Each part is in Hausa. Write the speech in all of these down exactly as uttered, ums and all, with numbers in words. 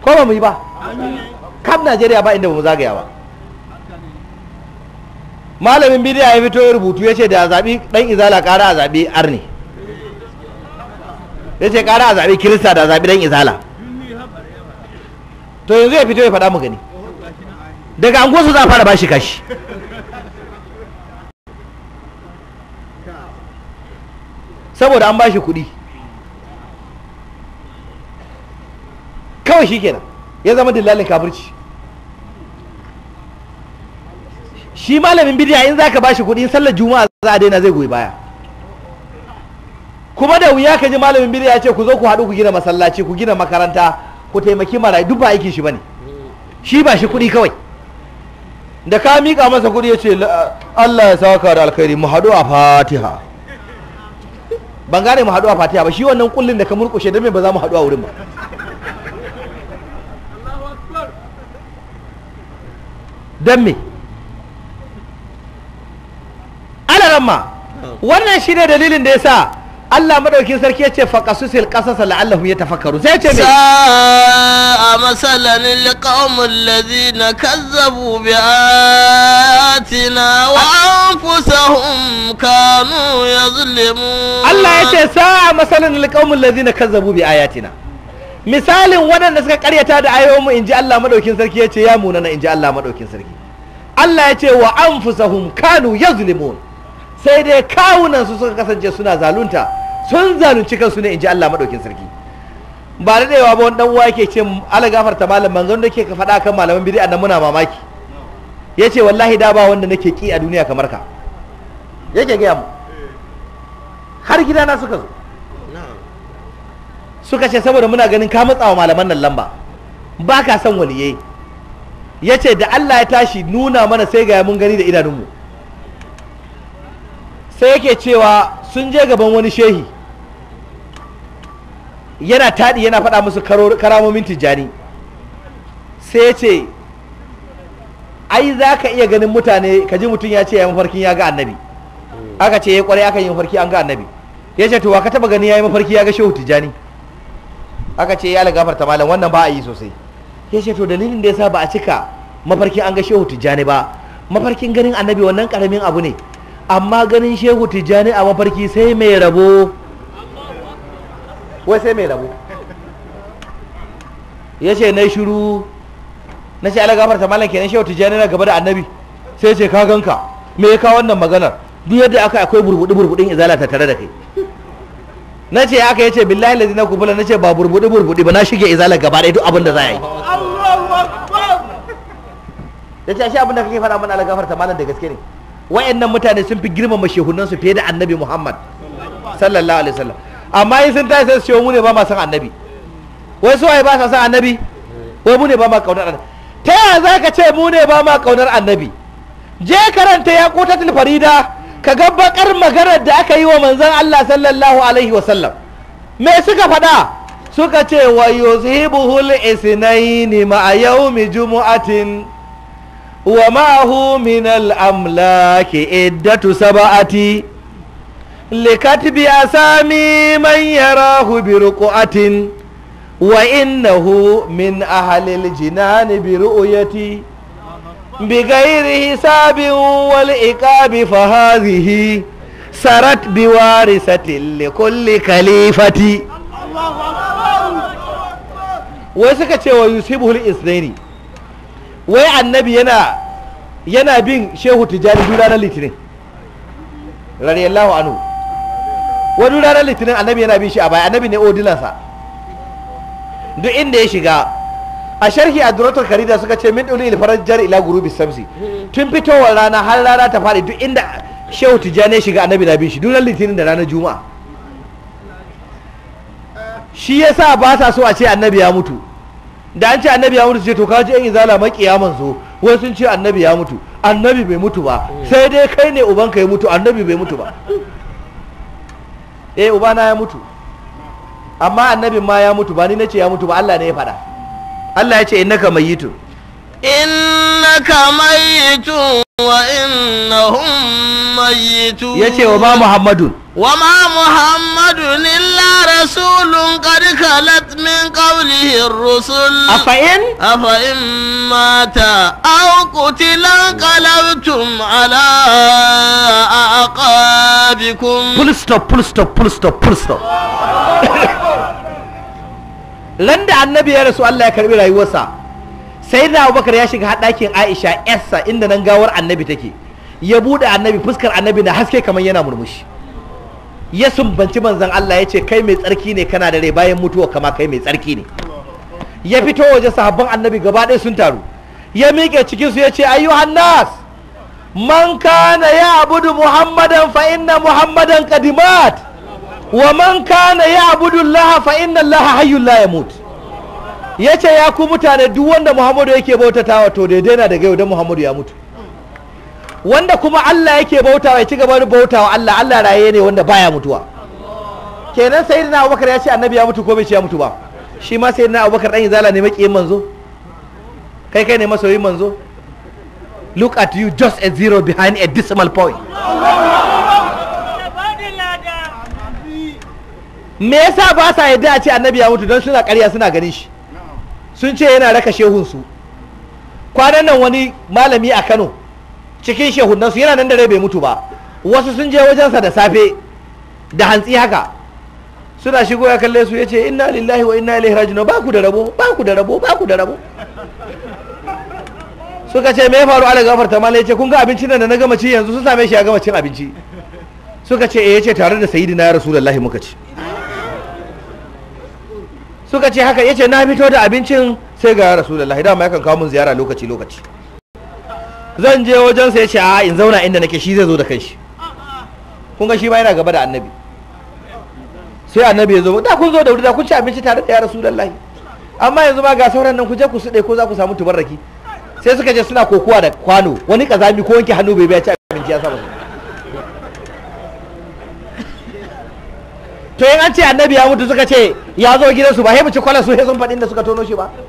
ko ba mu yi ba kam Najeriya ba inda ba mu zagaya ba. Malamin bidiya ya fito ya rubutu ya ce da zaɓi ɗan izala ƙara a zaɓi arni, ya ce ƙara a zaɓi kirista da zaɓi ɗan izala. To yanzu ya fito ya faɗa mu gani, daga angosu za a fara bashi kashi. Saboda an bashi kuɗi kawai shi kenan ya zama dillalin kafirci. Shi malamin bidiya in zaka bashi kuɗi in sallar juma'a za a daina zai goyi baya. Kuma da wuya ka ji malamin bidiya ya ce ku zo ku haɗu ku gina masallaci ku gina makaranta ku taimaki marayu, duk ba aikin shi bane. Shi ba shi kuɗi kawai, da ka miƙa masa kuɗi ya ce Allah ya saka da alkhairi mu haɗu a Fatiha. Ban gane mu haɗu a Fatiha ba, shi wannan kullin da ka murƙushe don me ba za mu haɗu a wurin ba. Don me? Alaramma wannan shi ne dalilin da ya sa Allah madaukin sarki ya ce faqasusil qasasa la'allahum yatafakkaru. Sai ce me? sa'a masalan liqaumil ladina kazzabu bi ayatina wa anfusahum kanu yazlimun. Allah ya ce sa'a masalan liqaumil ladina kazzabu bi ayatina. Misalin waɗanda suka karyata da ayoyinmu inji Allah madaukin sarki ya ce ya munana inji Allah madaukin sarki. Allah ya ce wa anfusahum kanu yazlimun. Sai dai kawunan su suka kasance suna zalunta, sun zalunci kansu ne in ji Allah madaukin sarki. Ba da daewa ba wani dan uwa yake ce Allah gafarta malam manzon da ke ka faɗa kan malaman bid'a nan muna mamaki. Yace wallahi da ba wanda nake ki a duniya kamar ka. Yake ga mu. Har gidana suka zo. Suka ce saboda muna ganin ka matsawa malaman nan lamba. Ba ka san waliyai. Yace da Allah ya tashi nuna mana sai ga mun gani da idanunmu. Sai yake cewa sun je gaban wani shehi yana taɗi yana faɗa musu karamomin tijjani. Sai ya ce ai za ka iya ganin mutane ka ji mutum ya ce ya yi mafarkin ya ga annabi. Aka ce ya kwarai aka yi mafarki an ga annabi. Ya ce to wa ka taba gani ya yi mafarki ya ga shehu tijjani. Aka ce ya lagafarta malam wannan ba a yi sosai. Ya ce to dalilin da ya sa ba a cika mafarkin an ga shehu tijjani ba, mafarkin ganin annabi wannan karamin abu ne, amma ganin shehu tijjani a mafarki sai mai rabo. Wai sai mai rabo. Ya ce na shiru na ce ala gafarta malam kenan shehu tijjani na gaba da annabi. Sai ce ka ganka me ya kawo wannan maganar, duk yadda aka akwai burbudi burbudin izala ta tare da kai. Na ce aka yace billahi lazi na kubula, na ce ba burbudi burbudi ba, na shige izala gaba ɗaya duk abin da za a yi. Ya ce shi abin da kake faɗa mana ala gafarta malam da gaske ne. Wayannan mutane sun fi girmama shehunansu fiye da annabi Muhammad sallallahu alaihi wasallam, amma in sun tashi sai su ce mu ne ba ma san annabi. Wai su waye ba sa san annabi? Wai mu ne ba ma kaunar annabi. Ta yaya za ka ce mu ne ba ma kaunar annabi? Je karanta ya qutatul farida ka ga bakar maganar da aka yi wa manzon Allah sallallahu alaihi wasallam. Me suka faɗa? Suka ce wa yuzhibuhul isnaini ma'a yawmi jumu'atin wa ma'ahu min al-amlaki iddatu sab'ati likatbi asami man yarahu bi ruqatin wa innahu min ahli al-jinan bi ru'yati بغير حساب والعقاب فهذه سرت بوارثة لكل خليفة. wai suka ce wa yusibul isnaini, wai annabi yana yana bin shehu tijani duk ranar litinin radiyallahu anhu. Wai duk ranar litinin annabi yana bin shi a baya, annabi ne odilansa duk inda ya shiga. A sharhi a duratul karida suka ce min duli ilfarajar ila gurubi samsi, tun fitowar rana har rana ta faɗi duk inda shehu tijjani ya shiga annabi na bin shi dunan litinin da ranar juma'a. Shi yasa ba sa so a ce annabi ya mutu. Da an ce annabi ya mutu ce to ka ji yan izala maƙiya manzo, wai sun ce annabi ya mutu. Annabi bai mutu ba, sai dai kai ne ubanka ya mutu, annabi bai mutu ba. Eh ubana ya mutu, amma annabin ma ya mutu, ba ni nace ya mutu ba, Allah ne ya faɗa. Allah ya ce innaka mayyitun innaka mayyitun وإنهم ميتون. yace wa ma Muhammadun وما محمد إلا رسول قد خلت من قبله الرسل afa'in أفإن مات أو قتل انقلبتم على أعقابكم. full stop full stop full stop full stop ran da annabi ya rasu Allah ya karbi rayuwarsa sai da Abubakar ya shiga ɗakin Aisha yarsa inda nan gawar annabi take ya bude annabi fuskar annabi na haske kamar yana murmushi ya sumbanci manzon Allah ya ce kai mai tsarki ne kana da rai bayan mutuwa kama kai mai tsarki ne ya fito waje sahabban annabi gaba ɗaya sun taru ya miƙe cikin su ya ce ayyuhan nas man kana ya abudu muhammadan fa inna muhammadan qadimat wa man kana ya abudu allaha fa inna allaha hayyul la yamut yace ya ku mutane duk wanda muhammadu yake bautatawa to daidai na daga yau dan muhammadu ya mutu wanda kuma Allah yake bautawa ya ci gaba da bautawa Allah Allah raye ne wanda baya mutuwa kenan sayyidina Abubakar ya ce annabi ya mutu ko bai ce ya mutu ba shi ma sayyidina Abubakar dan izala ne makiyin manzo kai kai ne masoyin manzo look at you just a zero behind a decimal point me yasa ba sa yadda a ce annabi ya mutu don suna ƙarya suna ganin shi sun ce yana raka shehunsu kwanan nan wani malami a Kano cikin shehunansu yana nan da rai bai mutu ba wasu sun je wajensa da safe da hantsi haka suna shigo ya kalle su ya ce inna lillahi wa inna ilaihi raji'un ba ku da rabo ba ku da rabo ba ku da rabo suka ce me ya faru ala gafarta mala yace kun ga abincin nan da na gama ci yanzu sun same shi ya gama cin abinci suka ce eh yace tare da sayyidina ya rasulullahi muka ci suka ce haka yace na fito da abincin sai ga rasulullahi dama yakan kawo mun ziyara lokaci lokaci zan je wajen sa yace a in zauna inda nake shi zai zo da kanshi kun ga shi ma yana gaba da annabi sai annabi ya zo da kun zo da wuri da kun ci abinci tare da ya rasulullahi amma yanzu ma ga sauran nan ku je ku suɗe ko za ku samu tubarraki sai suka je suna kokowa da kwano wani kazami ko wanke hannu bai bai ci abinci ya saba su to yin an ce annabi ya mutu suka ce ya zo gidansu ba mu ci kwalar su sun faɗin da suka tono shi ba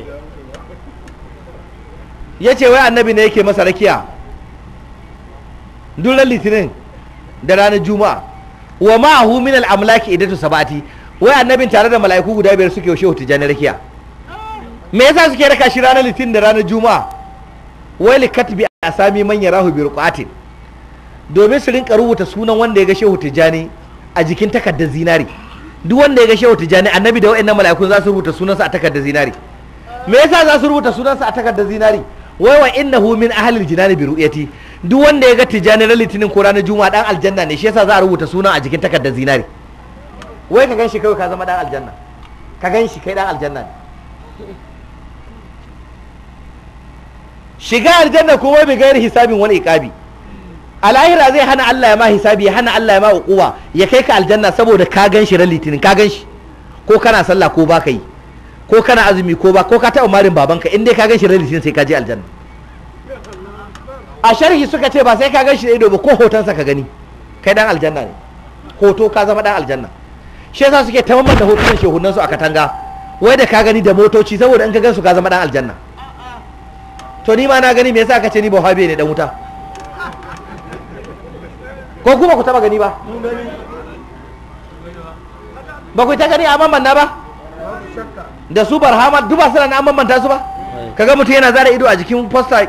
ya ce wai annabi ne yake masa rakiya duran litinin da ranar juma'a wa ma'ahu min al-amlaki idatu sabati wai annabin tare da mala'iku guda biyar suke shehu tijani rakiya me yasa suke raka shi ranar litinin da ranar juma'a wai likatbi asami man yarahu bi ruqatin domin su rinka rubuta sunan wanda ya ga shehu tijani a jikin takardar zinari duk wanda ya ga shehu tijani annabi da wa'annan mala'ikun za su rubuta sunansa a takardar zinari me yasa za su rubuta sunansa a takardar zinari wai wa innahu min ahlil jinani bi ru'yati duk wanda ya ga tijani ran litinin ko ranar juma'a dan aljanna ne shi yasa za a rubuta sunan a jikin takardar zinari wai ka ganshi kai ka zama dan aljanna ka ganshi kai dan aljanna ne shiga aljanna kuma bi gairi hisabin wani iqabi a lahira zai hana Allah ya ma hisabi ya hana Allah ya ma uquwa ya kai ka aljanna saboda ka gan shi ran litinin ka gan shi ko kana sallah ko ba ka yi ko kana azumi ko ba ko ka taɓa marin babanka in dai ka gan shi ran litinin sai ka je aljanna a sharhi suka ce ba sai ka gan shi da ido ba ko hotonsa ka gani kai dan aljanna ne hoto ka zama dan aljanna shi yasa suke ta mamman da hotunan shehunansu a katanga wai da ka gani da motoci saboda in ka gan su ka zama dan aljanna to ni ma na gani me yasa ka ce ni bahabe ne dan wuta ko kuma ku taba gani ba ba ku ta gani a mamman ba da su barhama duba suna na mamanta su ba kaga mutum yana zara ido a jikin poster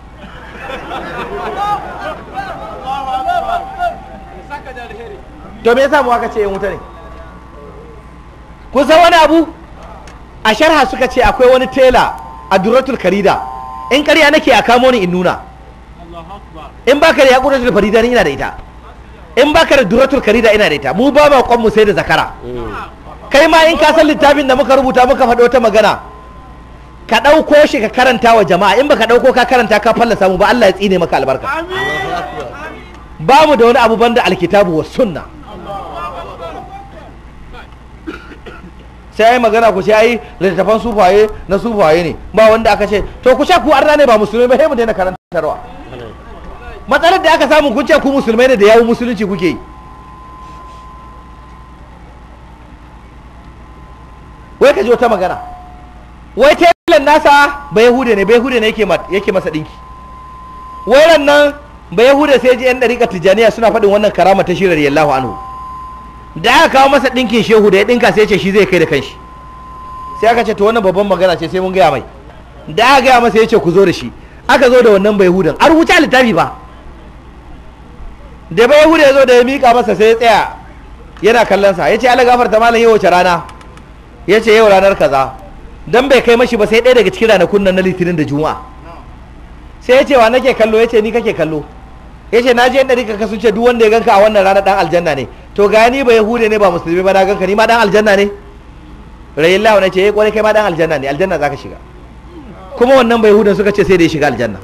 to me yasa mu aka ce yan wuta ne kun san wani abu a sharha suka ce akwai wani tela a duratul karida in ƙarya nake a kamo ni in nuna in baka da yakuratul farida ni ina da ita in baka da duratul karida ina da ita mu ba ma kwan mu sai da zakara kai ma in ka san littafin da muka rubuta muka faɗo ta magana ka ɗauko shi ka karanta wa jama'a in baka ɗauko ka karanta ka fallasa mu ba Allah ya tsine maka albarka ba mu da wani abu banda alkitabu wa sunna sai ai magana ku ce ai littafan sufaye na sufaye ne ba wanda aka ce to ku ce ku arna ne ba musulmai ba sai mu daina karantarwa matsalar da aka samu kun ce ku musulmai ne da yawo musulunci kuke yi wai ka ji wata magana wai telan nasa ba yahude ne ba yahude ne yake yake masa dinki wairan nan ba yahuda sai ji yan dariƙar tijaniya suna faɗin wannan karama ta shi radiyallahu anhu da aka kawo masa ɗinkin shehu da ya ɗinka sai ce shi zai kai da kanshi sai aka ce to wannan babban magana ce sai mun gaya mai da aka gaya masa ya ce ku zo da shi aka zo da wannan bai yahudan an rubuta littafi ba da bai yahuda ya zo da ya miƙa masa sai ya tsaya yana kallon sa ya ce ala gafarta malam yau wace rana ya ce yau ranar kaza dan bai kai mashi ba sai ɗaya daga cikin ranakun nan na litinin da juma'a sai ya ce wa nake kallo ya ce ni kake kallo ya ce na je yadda rika ka sun ce duk wanda ya ganka a wannan rana dan aljanna ne to ga ni ba yahude ne ba musulmi ba na ganka ni ma dan aljanna ne rayillahu ne ce eh kwarai kai ma dan aljanna ne aljanna zaka shiga kuma wannan ba yahudan suka ce sai da ya shiga aljanna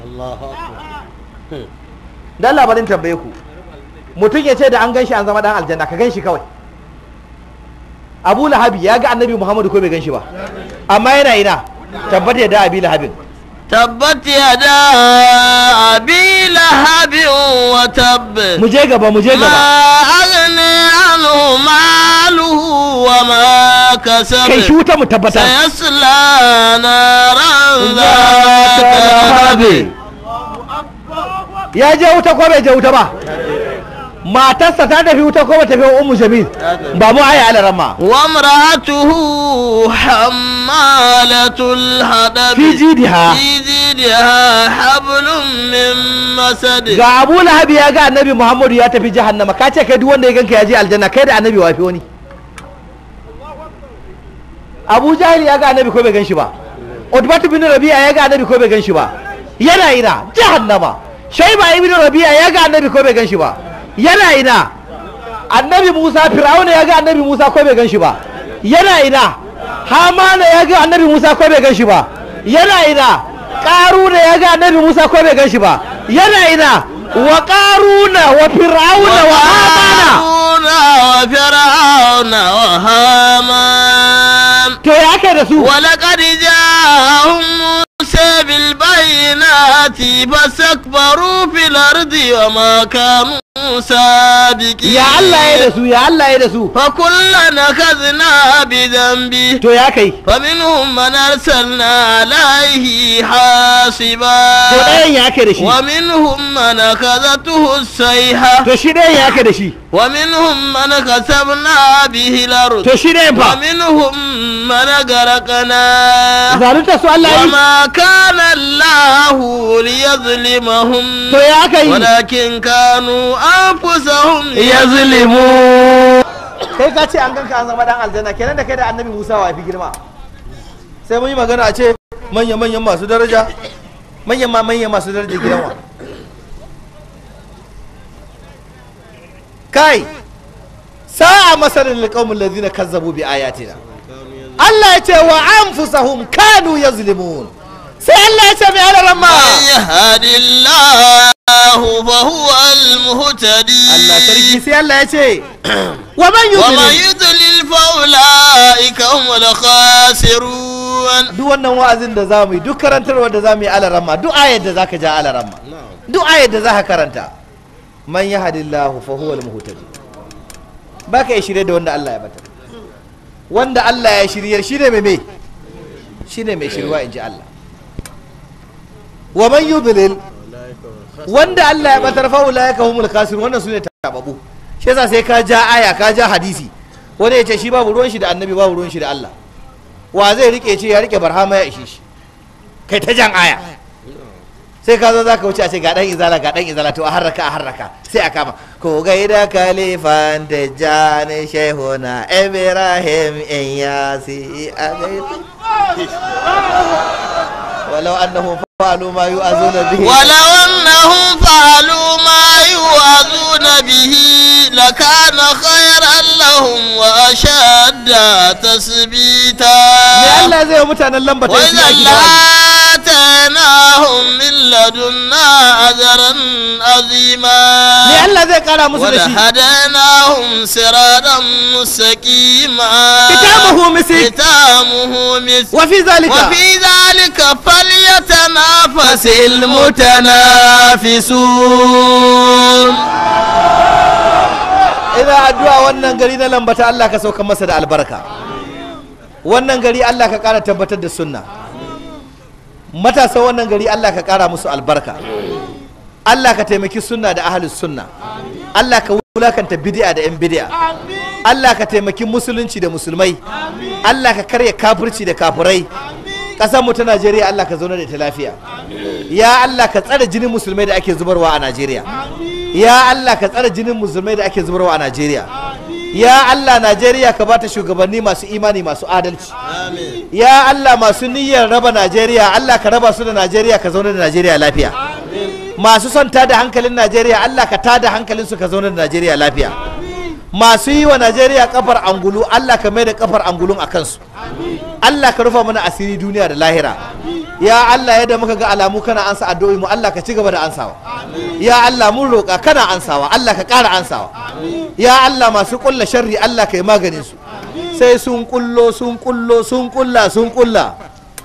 dan labarin tambaye ku mutum ya ce da an gan shi an zama dan aljanna ka gan shi kawai Abu Lahabi ya ga Annabi Muhammadu ko bai gan shi ba amma yana ina tabbata ya da Abi Lahabin tabbat yada abi lahabin wa tabb mu je gaba mu je gaba ma aghni anhu maluhu wa ma kasab kai shi wuta mu tabbata sayasla naran zata lahabi ya je wuta ko bai je wuta ba matarsa ta tafi wuta ko ba tafi ummu jamil ba mu aya alarama wa imra'atuhu hammalatul hadab fi jidha fi jidha hablum min masad ga Abu Lahab ya ga Annabi Muhammadu ya tafi jahannama ka ce kai duk wanda ya ganka ya je aljanna kai da Annabi wafi wani Abu Jahil ya ga Annabi ko bai ganshi ba Utbatu bin Rabi'a ya ga Annabi ko bai ganshi ba yana ina jahannama Shayba ibn Rabi'a ya ga Annabi ko bai ganshi ba yana ina Annabi Musa Fir'auna ya ga Annabi Musa ko bai ganshi ba yana ina Hamana ya ga Annabi Musa ko bai ganshi ba yana ina Qaruna ya ga Annabi Musa ko bai ganshi ba yana ina wa Qaruna wa Fir'auna wa Hamana wa fir'auna wa haman to ya kai da su wa laqad ja'ahum musa bil bayinati fastakbaru fil ardi wa ma kanu sabiqin ya Allah ya da su ya Allah ya da su fa kullana kadhna bi dhanbi to ya kai fa minhum man arsalna alayhi hasiba to ɗayan ya kai da shi wa minhum man akhadhatuhu as-sayha to shi ɗayan ya kai da shi wa minhum man kasabna bihi al-ard to shi ɗayan wa fa minhum man gharaqna zalunta su Allah wa yi ma kana Allahu liyadhlimahum to ya kai walakin kanu anfusahum yazlimu kai ka ce an ganka an zama dan aljanna kenan da kai da Annabi Musa wa fi girma sai mun yi magana a ce manyan manyan masu daraja manyan ma manyan masu daraja gidan wa kai sa'a masalin liqaumil ladina kazzabu bi ayatina Allah ya ce wa anfusahum kanu yazlimun sai Allah ya ce mai alaramma yahdillahu fa huwa al-muhtadi Allah sarki sai Allah ya ce wa man wa man yudlil yudlil fa ulaika humul khasirun duk wannan wa'azin da zamu yi duk karantarwa da zamu yi alaramma duk ayar da zaka ja alaramma duk ayar da zaka karanta man yahdillahu fa huwa al-muhtadi baka yi shirye da wanda Allah ya bata wanda Allah ya shiryar shine mai me shine mai shirwa inji Allah wa man yudlil wanda Allah ya batar fa ulaika humul khasirun wannan sune tababu shi yasa sai ka ja aya ka ja hadisi wanda ya ce shi babu ruwan shi da annabi babu ruwan shi da Allah wa zai rike ce ya rike barhama ya ishe shi kai ta jan aya sai ka zo za ka wuce a ce ga dan izala ga dan izala to a harraka a harraka sai a kama ko gaida kalifan da jani shehuna ibrahim in yasi a gaida walau annahum fa'alu ma yu'azuna bihi ولو أنهم فعلوا ما يوعظون به لكان خيرا لهم وأشد تثبيتا me Allah zai yi mutanen lamba ta yi وإذا لآتيناهم من لدنا أجرا عظيما me Allah zai kara musu da shi ولهديناهم صراطا مستقيما kitabuhu misik ختامه مسك wa fi zalika وفي ذلك فليتنافس المتنافسون ina addu'a wannan gari na lambata Allah ka sauka masa da albarka wannan gari Allah ka kara tabbatar da sunna matasan wannan gari Allah ka kara musu albarka Allah ka taimaki sunna da ahlus sunna, Allah ka wulakanta bid'a da yan bid'a, Allah ka taimaki musulunci da musulmai, Allah ka karya kafirci da kafirai. Ƙasar mu ta Najeriya Allah ka zauna da ita lafiya. Ya Allah ka tsare jinin musulmai da ake zubarwa a Najeriya. Ya Allah ka tsare jinin musulmai da ake zubarwa a Najeriya. Ya Allah Najeriya ka bata shugabanni masu imani masu adalci. Ya Allah masu niyyar raba Najeriya Allah ka raba su da Najeriya ka zauna da Najeriya lafiya. Masu son tada hankalin Najeriya Allah ka tada hankalin su ka zauna da Najeriya lafiya. Masu yi wa Najeriya kafar angulu Allah ka mai da kafar angulun a kansu. Allah ka rufa mana asiri duniya da lahira. Ya Allah yadda muka ga alamu kana ansa addu'o'i mu Allah ka ci gaba da ansawa. Ya Allah mun roƙa kana ansawa Allah ka ƙara ansawa. Ya Allah masu ƙulla sharri Allah ka yi maganin su. Sai sun kullo sun kullo sun kulla sun kulla.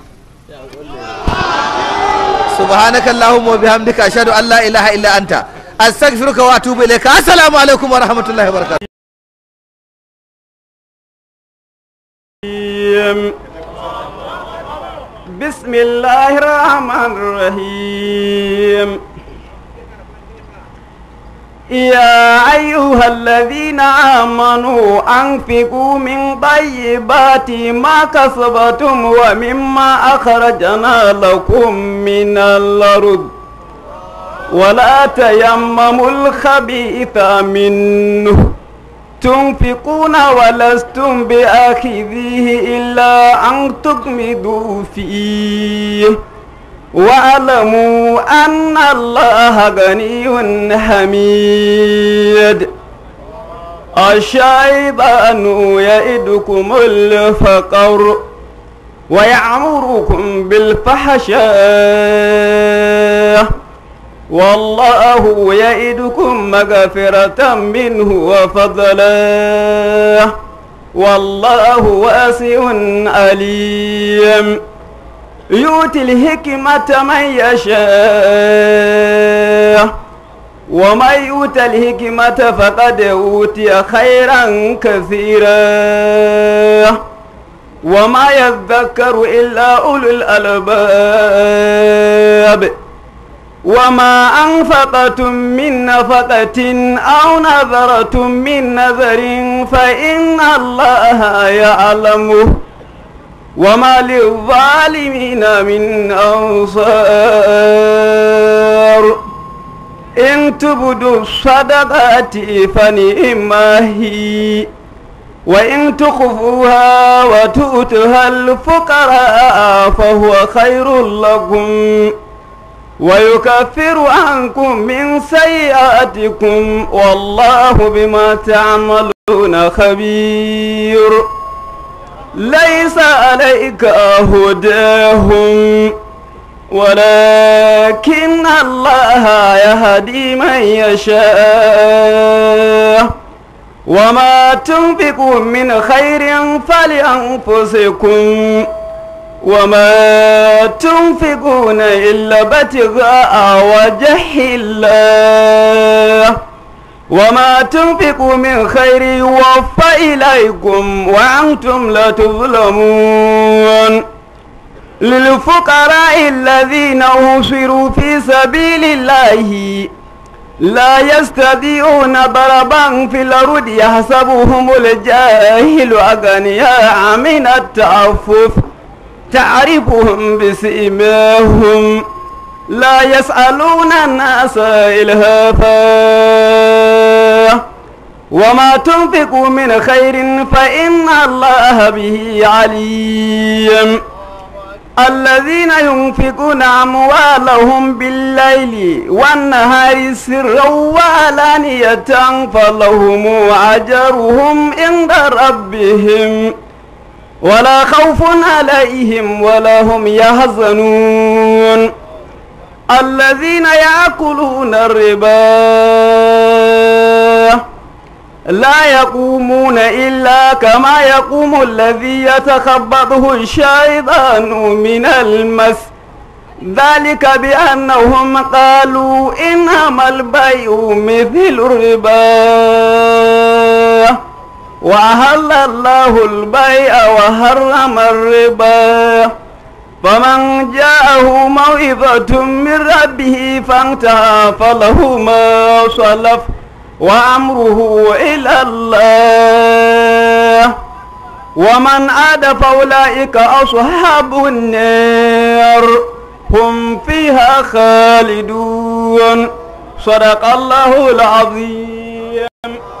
Subhanaka Allahumma wa bihamdika ashhadu an la ilaha illa anta astaghfiruka wa atubu ilayka. Assalamu alaikum wa rahmatullahi wa barakatuh. بسم الله الرحمن الرحيم يا أيها الذين آمنوا أنفقوا من طيبات ما كسبتم ومما أخرجنا لكم من الأرض ولا تيمموا الخبيث منه تنفقون ولستم بآخذيه إلا أن تغمضوا فيه واعلموا أن الله غني حميد الشيطان يعدكم الفقر ويأمركم بالفحشاء والله يعدكم مغفرة منه وفضلا والله واسع عليم يؤتي الحكمة من يشاء ومن يؤت الحكمة فقد أوتي خيرا كثيرا وما يذكر إلا أولو الألباب وما أنفقتم من نفقة أو نذرتم من نذر فإن الله يعلمه وما للظالمين من أنصار إن تبدوا الصدقات فنعما هي وإن تخفوها وتؤتها الفقراء فهو خير لكم ويكفر عنكم من سيئاتكم والله بما تعملون خبير ليس عليك هداهم ولكن الله يهدي من يشاء وما تنفقوا من خير فلأنفسكم وما تنفقون إلا ابتغاء وجه الله وما تنفقوا من خير يوفى إليكم وأنتم لا تظلمون للفقراء الذين أحصروا في سبيل الله لا يستطيعون ضربا في الأرض يحسبهم الجاهل أغنياء من التعفف تعرفهم بسيماهم لا يسألون الناس إلهافا وما تنفقوا من خير فإن الله به عليم الذين ينفقون أموالهم بالليل والنهار سرا وعلانية فلهم أجرهم عند ربهم ولا خوف عليهم ولا هم يحزنون الذين يأكلون الربا لا يقومون إلا كما يقوم الذي يتخبطه الشيطان من المس ذلك بأنهم قالوا إنما البيع مثل الربا وأحل الله البيع وحرم الربا فمن جاءه موعظة من ربه فانتهى فله ما سلف وأمره إلى الله ومن عاد فأولئك أصحاب النار هم فيها خالدون. صدق الله العظيم.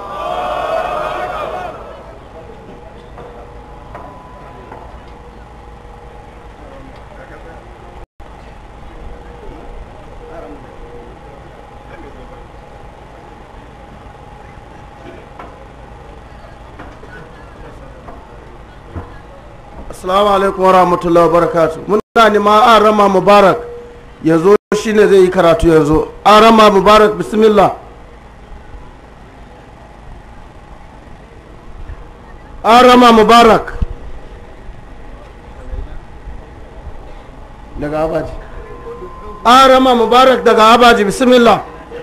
Assalamu alaikum wa rahmatullahi wa barakatuh. Muna nima an rama Mubarak ya zo shi ne zai yi karatu yanzu. An rama Mubarak bismillah. An rama Mubarak daga Abaji. An rama Mubarak daga Abaji bismillah.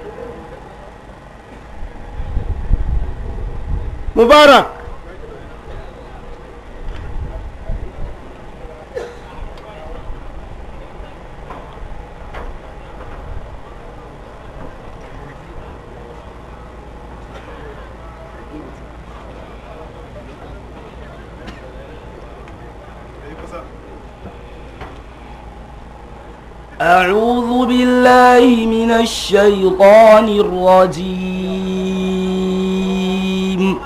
Mubarak. أعوذ بالله من الشيطان الرجيم.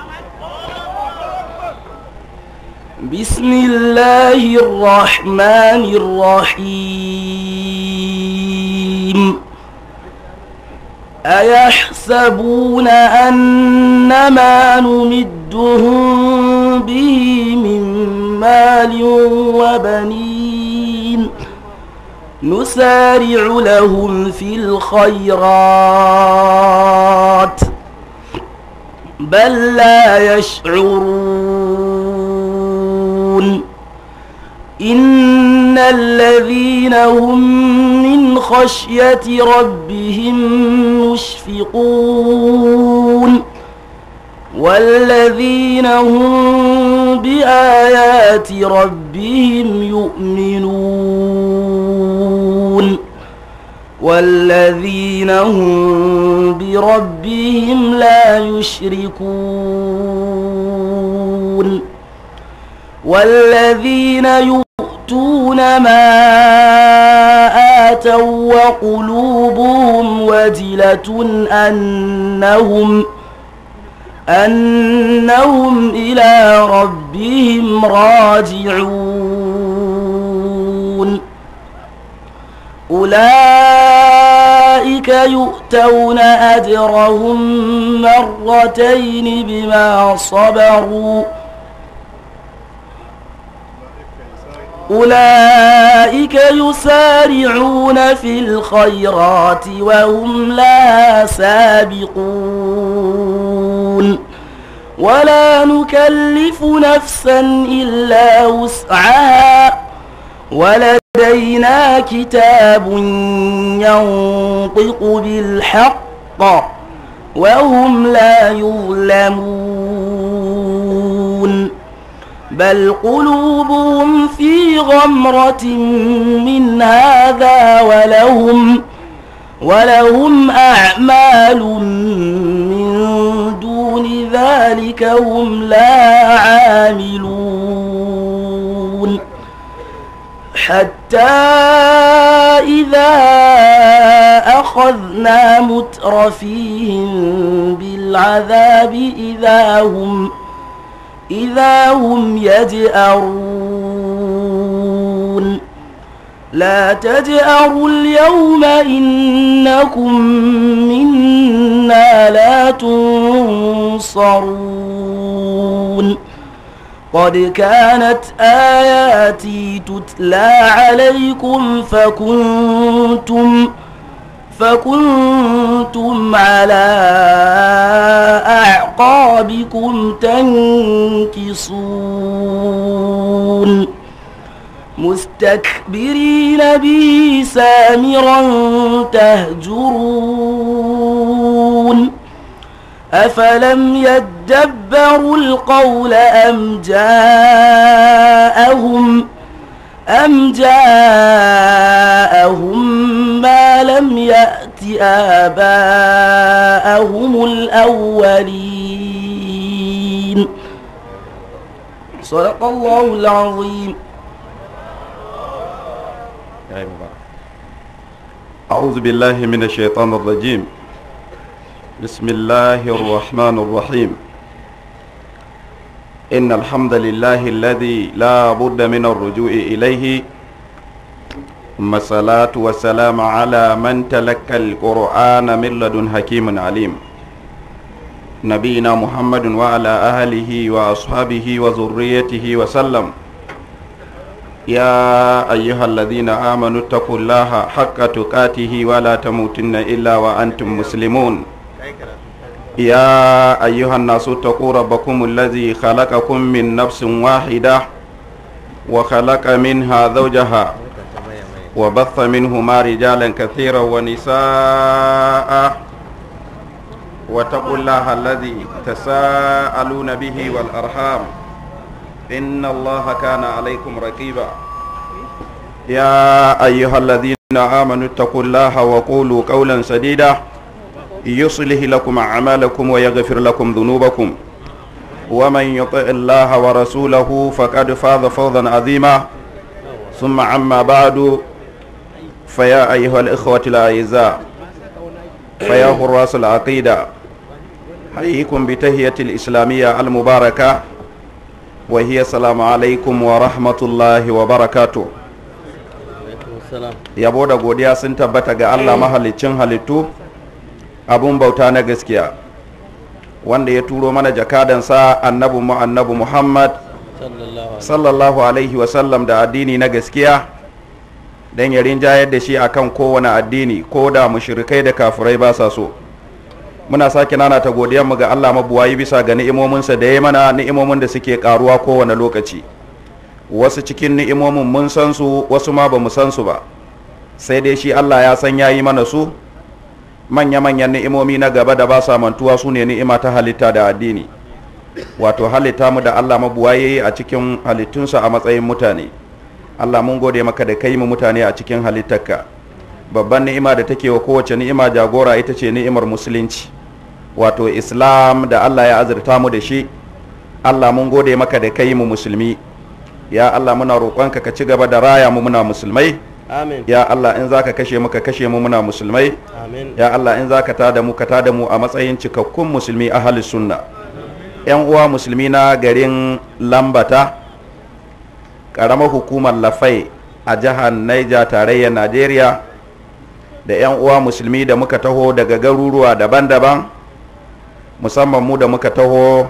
بسم الله الرحمن الرحيم. أيحسبون أنما نمدهم به من مال وبنين نسارع لهم في الخيرات بل لا يشعرون. إن الذين هم من خشية ربهم مشفقون والذين هم بآيات ربهم يؤمنون والذين هم بربهم لا يشركون والذين يؤتون ما آتوا وقلوبهم وجلة أنهم أنهم إلى ربهم راجعون. أولئك يؤتون أجرهم مرتين بما صبروا أولئك يسارعون في الخيرات وهم لا سابقون. ولا نكلف نفسا إلا وسعها ولدينا كتاب ينطق بالحق وهم لا يظلمون. بل قلوبهم في غمرة من هذا ولهم ولهم أعمال من دون ذلك هم لا عاملون. حتى إذا أخذنا مترفيهم بالعذاب إذا هم إذا هم يجأرون. لا تجأروا اليوم إنكم منا لا تنصرون. قد كانت آياتي تتلى عليكم فكنتم فكنتم على أعقابكم تنكصون مستكبرين به سامرا تهجرون. أفلم يدبروا القول أم جاءهم أم جاءهم ما لم يأت آباءهم الأولين صدق الله العظيم. أعوذ بالله من الشيطان الرجيم. بسم الله الرحمن الرحيم. إن الحمد لله الذي لا بد من الرجوع إليه، ثم الصلاة والسلام على من تلقى القرآن من لدن حكيم عليم، نبينا محمد وعلى أهله وأصحابه وذريته وسلم. يا أيها الذين آمنوا اتقوا الله حق تقاته ولا تموتن إلا وأنتم مسلمون. يا أيها الناس اتقوا ربكم الذي خلقكم من نفس واحدة وخلق منها زوجها وبث منهما رجالا كثيرا ونساء واتقوا الله الذي تساءلون به والأرحام إن الله كان عليكم رقيبا. يا أيها الذين آمنوا اتقوا الله وقولوا قولا سديدا يصلح لكم أعمالكم ويغفر لكم ذنوبكم، ومن يطع الله ورسوله فقد فاز فوزا عظيما. ثم عما بعد، فيا أيها الإخوة الأعزاء، فيا حراس العقيدة، حييكم بتحية الإسلامية المباركة، وهي السلام عليكم ورحمة الله وبركاته. yabo da godiya sun tabbata ga Allah mahalicin halittu, abun bauta na gaskiya, wanda ya turo mana jakadansa annabi mu annabi Muhammad sallallahu alaihi wasallam da addini na gaskiya, don ya rinjayar da shi akan kowane addini, ko da mushrikai da kafirai ba sa so. Muna sake nana ta godiyarmu ga Allah mabuwayi bisa ga ni'imominsa da ya mana, ni'imomin da suke karuwa kowane lokaci. Wasu cikin ni'imomin mun san su, wasu ma ba mu san su ba, sai dai shi Allah ya san yayi mana su. Manya-manyan ni'imomi na gaba da ba sa mantuwa su ne ni'ima ta halitta da addini, wato halitta mu da Allah mabuwayi a cikin halittunsa a matsayin mutane. Allah mun gode maka da kai mu mutane a cikin halittarka. Babban ni'ima da take wa kowace ni'ima jagora ita ce ni'imar musulunci, wato Islam da Allah ya azurta mu da shi. Allah mun gode maka da kai mu musulmi. Ya Allah muna roƙonka ka ci gaba da raya mu muna musulmai. Amin. Ya Allah in zaka kashe mu ka kashe mu muna musulmai. Amin. Ya Allah in zaka tada mu ka tada mu a matsayin cikakkun musulmi ahli sunna. Yan uwa musulmi na garin Lambata, karamar hukumar Lafai a jihar Niger tarayyar Najeriya, da yan uwa musulmi da muka taho daga garuruwa daban-daban, musamman mu da muka taho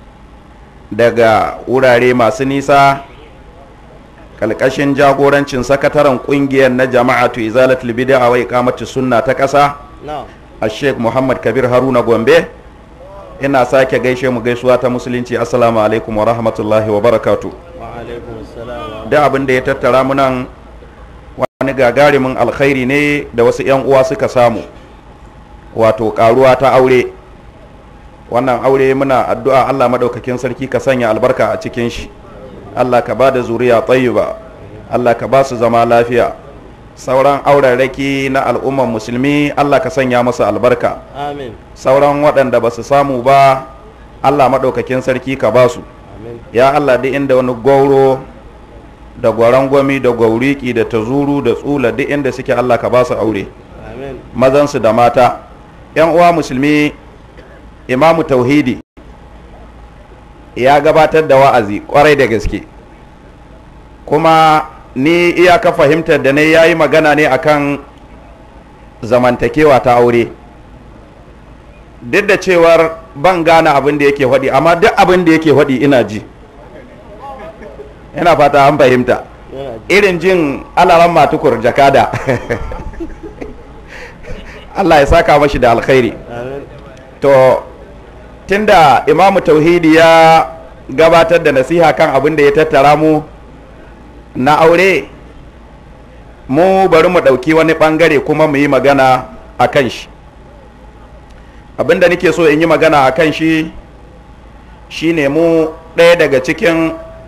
daga wurare masu nisa, kalkashin jagorancin sakataren kungiyar na jama'atu izalatul bid'a wa iqamatus sunna ta ƙasa, a Sheikh Muhammad Kabir Haruna Gombe. Ina sake gaishe mu gaisuwa ta musulunci, assalamu alaikum wa rahmatullahi wa barakatuh. Da abin da ya tattara mu nan wani gagarimin alkhairi ne da wasu yan uwa suka samu, wato karuwa ta aure. Wannan aure muna addu'a Allah madaukakin sarki ka sanya albarka a cikin shi. Allah ka ba da zuriya tayyiba, Allah ka ba su zama lafiya. Sauran auraraki na al'umman musulmi Allah ka sanya masa albarka. Amin. Sauran waɗanda ba su samu ba Allah maɗaukakin sarki ka ba su. Amin. Ya Allah, duk inda wani gauro da gwarangwami da gauriki da tazuru da tsula, duk inda suke Allah ka ba su aure. Amin. Mazansu da mata. Yan uwa musulmi, Imamu Tauhidi ya gabatar da wa'azi kwarai da gaske, kuma ni iyaka fahimtar da ne ya yi magana ne akan zamantakewa ta aure, duk da cewar ban gane abin da yake faɗi, amma duk abin da yake faɗi ina ji, ina fata an fahimta. Irin jin alaran matukur jakada Allah ya saka mashi da alkhairi. To tunda Imamu Tauhidi ya gabatar da nasiha kan abin da ya tattara mu na aure, mu bari mu ɗauki wani ɓangare kuma mu yi magana a kan shi. Abin da nake so in yi magana a kan shi shine mu ɗaya daga cikin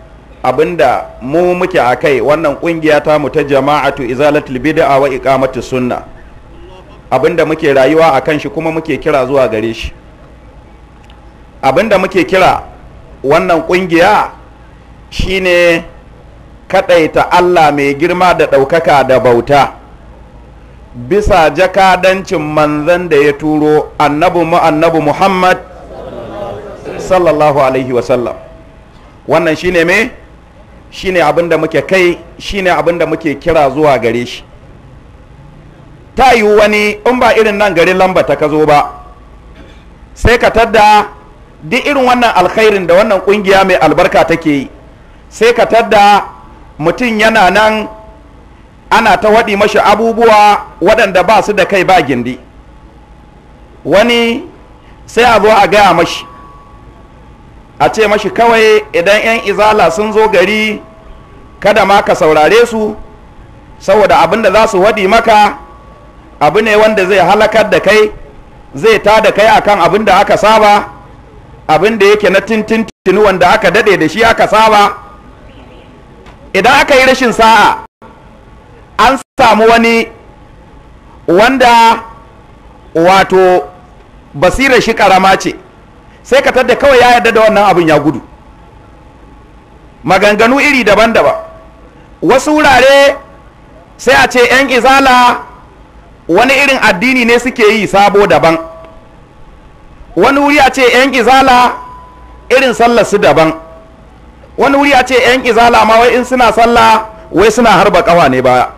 abinda mu muke a kai wannan kungiya ta mu ta jama'atu izalatul bid'a wa iqamatus sunna, abinda muke rayuwa a kan shi kuma muke kira zuwa gare shi. Abinda muke kira wannan kungiya shine kadaita Allah mai girma da ɗaukaka da bauta bisa jakadancin manzan da ya turo annabi mu annabi Muhammad sallallahu alaihi wasallam. Wannan shine me shine abinda muke kai, shine abinda muke kira zuwa gare shi. Ta yi wani in ba irin nan garin Lambata ka zo ba, sai ka tadda duk irin wannan alkhairin da wannan kungiya mai albarka take yi, sai ka tadda mutum yana nan ana ta waɗi mashi abubuwa waɗanda ba su da kai ba gindi. Wani sai a zo a gaya mashi, a ce mashi kawai idan 'yan izala sun zo gari kada ma ka saurare su, saboda abin da za su waɗi maka abu ne wanda zai halakar da kai, zai ta da kai akan abin da aka saba, abin da yake na tintintini wanda aka daɗe da shi aka saba. Idan aka yi rashin sa'a an samu wani wanda wato basirar shi karama ce, sai ka tadda kawai ya yarda da wannan abin ya gudu. Maganganu iri daban-daban, wasu wurare sai a ce 'yan izala wani irin addini ne suke yi sabo daban, wani wuri a ce 'yan izala irin sallar su daban, wani wuri a ce 'yan izala ma wai in suna sallah wai suna harba kawa ne baya.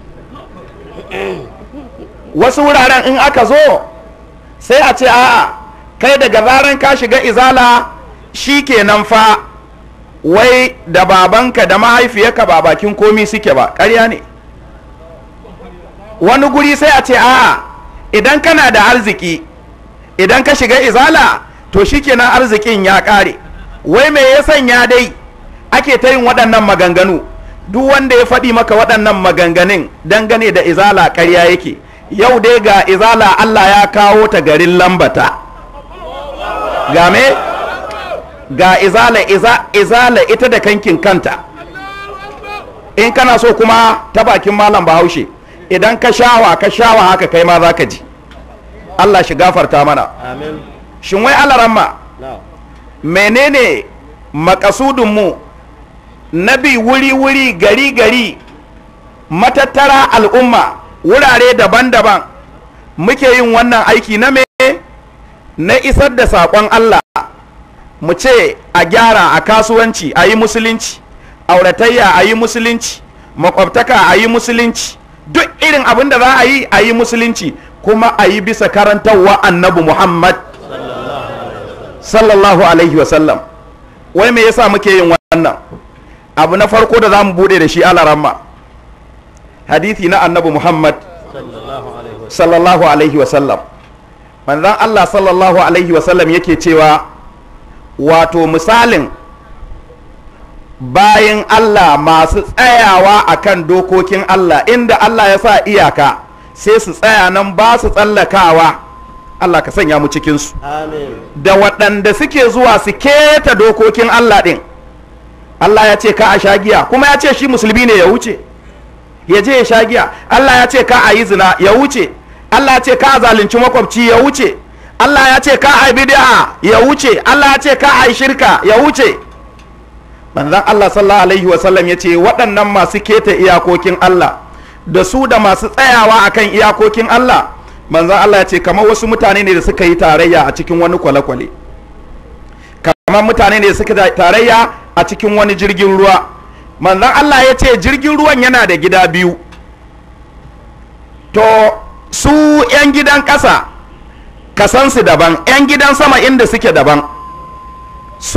Wasu wuraren in aka zo sai a ce a'a kai daga zaran ka shiga izala shi kenan fa wai da babanka da mahaifiyarka ba bakin komi suke ba. Ƙarya ne. Wani guri sai a ce a'a idan kana da arziki idan ka shiga izala to shi kenan arzikin ya ƙare. Wai me ya sanya dai ake ta yin waɗannan maganganu? Duk wanda ya faɗi maka waɗannan maganganun dangane da izala ƙarya yake. Yau dai ga izala Allah ya kawo ta garin Lambata. Ga me? Ga izala, iza, izala ita da kankin kanta. In kana so kuma ta bakin malam Bahaushe, idan ka shawa ka shawa haka kai ma za ka ji. Allah shi gafarta mana. Amin. Shin wai alaramma menene makasudinmu na bi wuri-wuri gari-gari matattara al'umma wurare daban-daban muke yin wannan aiki na me na isar da saƙon Allah, mu ce a gyara a kasuwanci a yi musulunci, auratayya a yi musulunci, makwabtaka a yi musulunci, duk irin abin da za a yi a yi musulunci, kuma a yi bisa karantarwa annabi Muhammad sallallahu alaihi wasallam. Wai me yasa muke yin wannan? Abu na farko da za mu bude da shi alaramma, hadithi na annabi Muhammad sallallahu alaihi wasallam. Manzan Allah sallallahu alaihi wasallam yake cewa wato misalin bayan Allah masu tsayawa akan dokokin Allah, inda Allah ya sa iyaka sai su tsaya nan ba su tsallakawa. Allah ka sanya mu cikinsu. Da waɗanda suke zuwa su keta dokokin Allah ɗin. Allah ya ce ka a sha giya, kuma ya ce shi musulmi ne ya wuce ya je ya sha giya. Allah ya ce ka a yi zina ya wuce. Allah ya ce ka a zalunci makwabci ya wuce. Allah ya ce ka a yi bid'a ya wuce. Allah ya ce ka a yi shirka ya wuce. Manzon Allah sallallahu alaihi wasallam ya ce waɗannan masu keta iyakokin Allah da su da masu tsayawa akan iyakokin Allah, manzon Allah ya ce kamar wasu mutane ne da suka yi tarayya a cikin wani kwale-kwale, kamar mutane ne da suka tarayya a cikin wani jirgin ruwa. Manzon Allah ya ce jirgin ruwan yana da gida biyu, to su 'yan gidan ƙasa kasansu daban, 'yan gidan sama inda suke daban. Su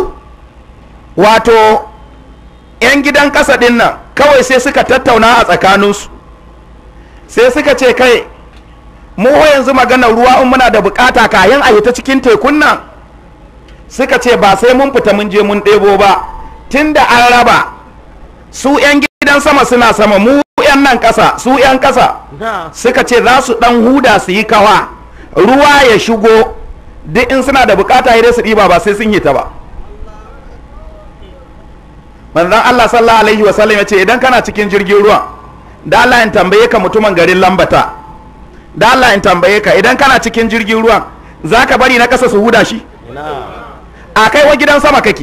wato 'yan gidan ƙasa ɗin nan kawai sai suka tattauna a tsakaninsu, sai suka ce kai mu yanzu maganar ruwa in muna da bukata kayan a ta cikin tekun nan, suka ce ba sai mun fita mun je mun ɗebo ba, tunda an raba su 'yan gidan sama suna sama, mu 'yan nan ƙasa su 'yan ƙasa. Suka ce za su ɗan huda su yi kawa ruwa ya shigo, duk in suna da bukata ya su ɗiba ba sai sun yi ta ba. manzon Allah sallallahu alaihi wasallam ya ce idan kana cikin jirgin ruwa da Allah in tambaye ka mutumin garin Lambata da Allah in tambaye ka idan kana cikin jirgin ruwa zaka bari na kasa su huda shi a kai wa gidan sama kake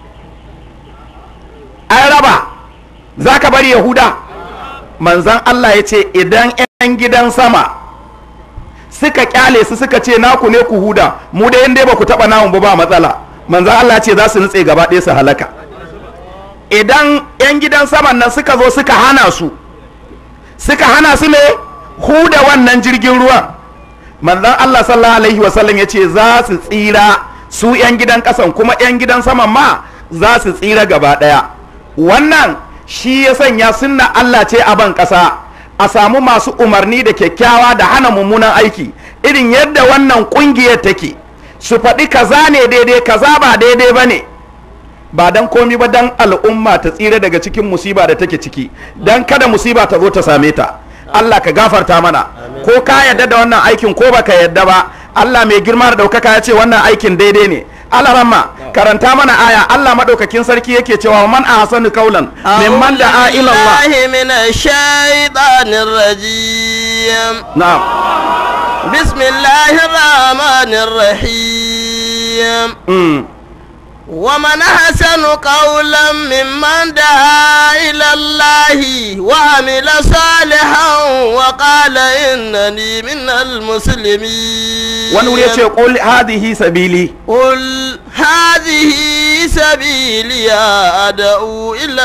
an raba zaka bari yahuda manzon Allah ya ce idan 'yan gidan sama suka kyale su suka ce naku ne ku huda mu da yanda ba ku taba namun ba ba matsala manzon Allah ya ce za su nutse gaba ɗaya su halaka idan 'yan gidan saman nan suka zo suka hana su suka hana su ne huda wannan jirgin ruwan manzon Allah sallallahu alaihi wasallam ya ce za su tsira su 'yan gidan kasan kuma 'yan gidan saman ma za su tsira gaba ɗaya wannan shi ya sanya sunna Allah ce a ban ƙasa a samu masu umarni da kyakkyawa da hana mummunan aiki irin yadda wannan ƙungiyar take su faɗi kaza ne daidai kaza ba daidai ba ne ba dan komi ba dan al'umma ta tsira daga cikin musiba da take ciki dan kada musiba ta zo ta same ta Allah ka gafarta mana ko ka yadda da wannan aikin ko baka yadda ba Allah mai girma da daukaka ya ce wannan aikin daidai ne Allah ramma karanta mana aya Allah madaukakin sarki yake cewa man ahsanu qawlan mimman da'a ila Allah minash shaitanir rajim na'am bismillahir rahmanir rahim ومن أحسن قولا ممن دعا إلى الله وعمل صالحا وقال إنني من المسلمين ونقول يا قل هذه سبيلي قل هذه سبيلي أدعو إلى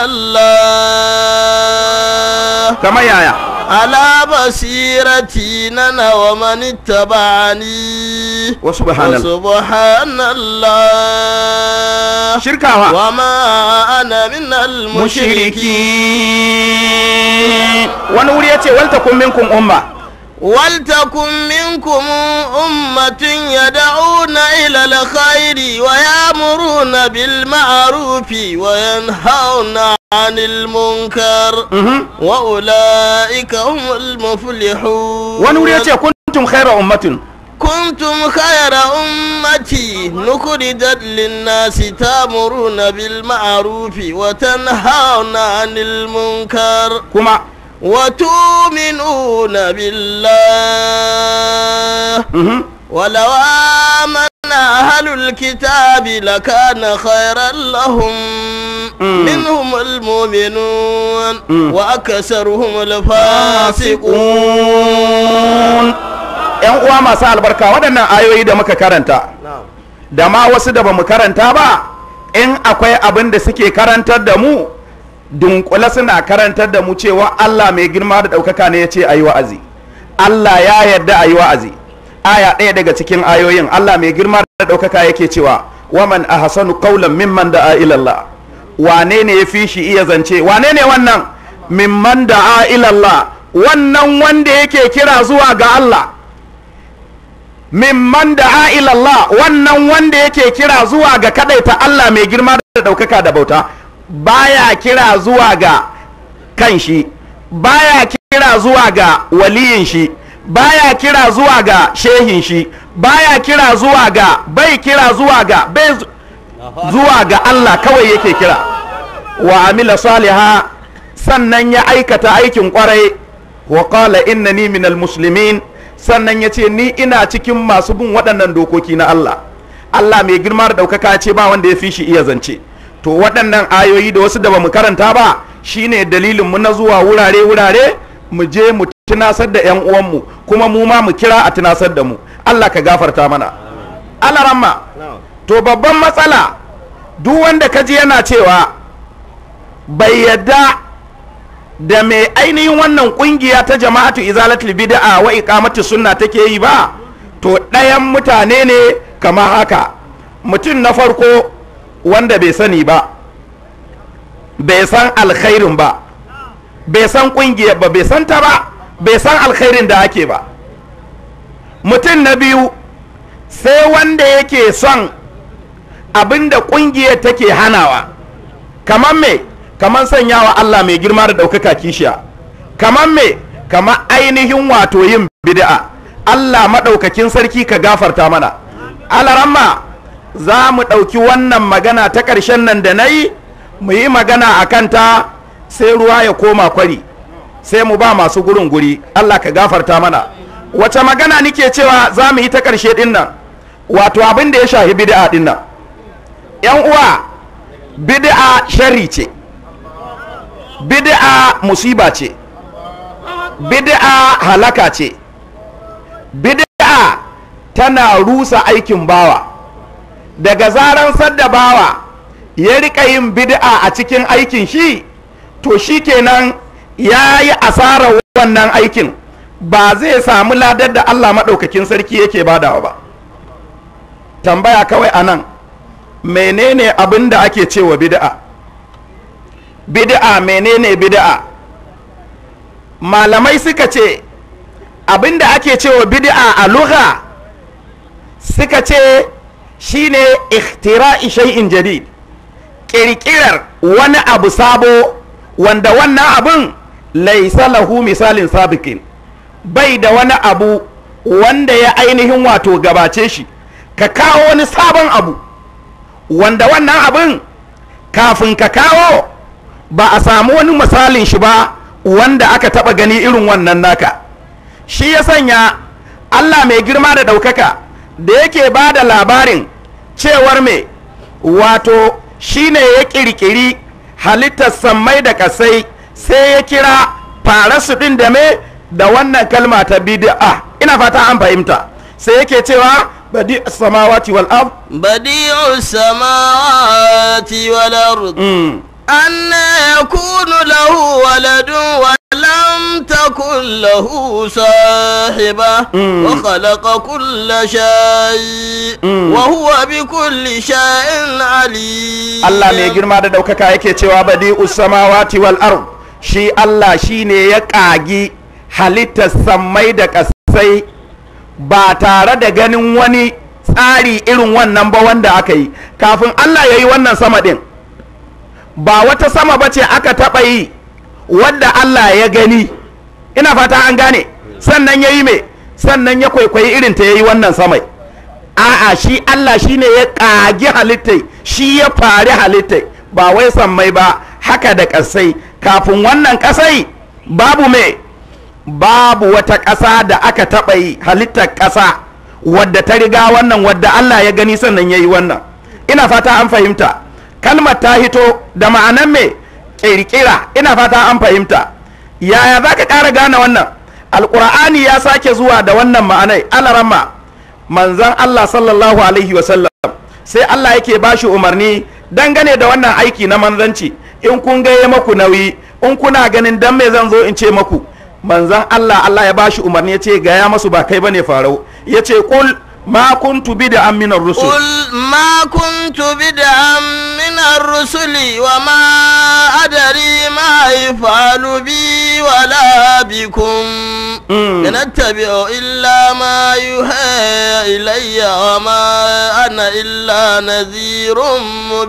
الله كما يا على بصيرتي أنا ومن اتبعني وسبحان الله وسبحان الله shirkawa wa ma ana minal mushrikin wani wuri yace wal takum minkum umma wal takum minkum ummatun yad'una ila al-khairi wa ya'muruna bil ma'rufi wa yanhauna 'anil munkar wa ulaika humul muflihun wani wuri yace kuntum khayra ummatin كنتم خير أمتي نخرجت للناس تأمرون بالمعروف وتنهون عن المنكر كما وتؤمنون بالله ولو آمن أهل الكتاب لكان خيرا لهم منهم المؤمنون وأكثرهم الفاسقون ‘yan uwa masu albarka waɗannan ayoyi da muka karanta da ma wasu da ba mu karanta ba in akwai abin da suke karantar da mu dunkula suna karantar da mu cewa Allah mai girma da ɗaukaka ne ya ce a yi wa'azi Allah ya yarda a yi wa'azi aya ɗaya daga cikin ayoyin Allah mai girma da ɗaukaka yake cewa waman a hasanu kaulan mimman da a ilallah wane ne ya fi shi iya zance wane ne wannan mimman da a ilallah wannan wanda yake kira zuwa ga Allah mimman da'a ila Allah wannan wanda yake kira zuwa ga kadaita Allah mai girma da daukaka da bauta baya kira zuwa ga kanshi baya kira zuwa ga waliyin shi baya kira zuwa ga shehin shi baya kira zuwa ga bai kira zuwa ga bai zuwa ga Allah kawai yake kira wa amila saliha sannan ya aikata aikin kwarai wa qala innani minal muslimin sannan ya ce ni ina cikin masu bin waɗannan dokoki na Allah Allah mai girma da ɗaukaka ce ba wanda ya fi shi iya zance to waɗannan ayoyi da wasu da ba mu karanta ba shine dalilin mu na zuwa wurare wurare mu je mu tunasar da ƴan uwanmu kuma mu ma mu kira a tunasar da mu Allah ka gafarta mana Allah ramma to babban matsala duk wanda kaji yana cewa bai yadda da mai ainihin wannan kungiya ta jama'atu izalatul bid'a wa iqamati sunna take yi ba to ɗayan mutane ne kamar haka mutum na farko wanda bai sani ba bai san alkhairin ba bai san kungiyar ba bai san ta ba bai san alkhairin da ake ba mutum na biyu sai wanda yake son abinda kungiyar take hanawa kamar me kamar sanyawa Allah mai girma da ɗaukaka kishiya kamar me kamar ainihin wato yin bid'a Allah maɗaukakin sarki ka gafarta mana alaramma za mu ɗauki wannan magana ta ƙarshen nan da na yi mu yi magana a kanta sai ruwa ya koma kwari sai mu ba masu gurin guri. Allah ka gafarta mana. Wace magana nike cewa za mu yi ta ƙarshe ɗin nan, wato abin da ya shahi bid'a ɗin nan. ‘Yan uwa, bid'a shari ce, bid'a musiba ce, bid'a halaka ce, bid'a tana rusa aikin bawa. Daga zaran sadda bawa ya rika yin bid'a a cikin aikin shi, to shi kenan ya yi asarar wannan aikin, ba zai samu ladar da Allah maɗaukakin sarki yake badawa ba. Tambaya kawai a nan, menene abin da ake cewa bid'a? Bid'a menene bid'a? Malamai suka ce abin da ake cewa bid'a a lugha, suka ce shine ikhtira'i shay'in jadid, ƙirƙirar wani abu sabo wanda wannan abin laisa lahu misalin sabiqin, bai da wani abu wanda ya ainihin wato gabace shi. Ka kawo wani sabon abu wanda wannan abin kafin ka kawo ba a samu wani misalin shi ba wanda aka taba gani irin wannan naka. Shi ya sanya Allah mai girma da ɗaukaka da yake ba da labarin cewar me wato shine ya ƙirƙiri halittar sammai da kasai, sai ya kira farasu ɗin da me da wannan kalma ta bid'a. Ina fata an fahimta. Sai yake cewa badi samawati wal ard badi'u samawati wal ard anna yakunu lahu waladun wa lam takun lahu sahiba wa khalaqa kulla shay wa huwa bi kulli shay'in alim. Allah mai girma da daukaka yake cewa badi'u samawati wal ard, shi Allah shine ya kagi halittar sammai da kasai ba tare da ganin wani tsari irin wannan ba wanda aka yi. Kafin Allah ya yi wannan sama ɗin, ba wata sama ba ce aka taɓa yi wadda Allah ya gani. Ina fata an gane. Sannan ya yi me, sannan ya kwaikwayi irin ta ya yi wannan samai. A'a, shi Allah shi ne ya ƙagi halittai, shi ya fari halittai, ba wai sammai ba, haka da ƙasai. Kafin wannan ƙasai babu me, babu wata ƙasa da aka taɓa yi halittar ƙasa wadda ta riga wannan wadda Allah ya gani sannan ya yi wannan. Ina fata an fahimta. Kalmar ta hito da ma'anan me ƙirƙira. Ina fata an fahimta. Yaya za ka ƙara gane wannan? Alƙur'ani ya sake zuwa da wannan ma'anai. Alaramma manzan Allah sallallahu alaihi wasallam sai Allah yake ba shi umarni dangane da wannan aiki na manzanci. In kun gaya maku nauyi, in kuna ganin dan me zan zo in ce maku, manzan Allah Allah ya bashi umarni ya ce gaya masu ba kai bane farau. Ya ce kul ma kuntu bid'an min ar-rusul qul ma kuntu bid'an min ar-rusuli wa ma adari ma yafalu bi wala bikum in attabi'u illa ma yuha ilayya wa ma ana illa nadhirun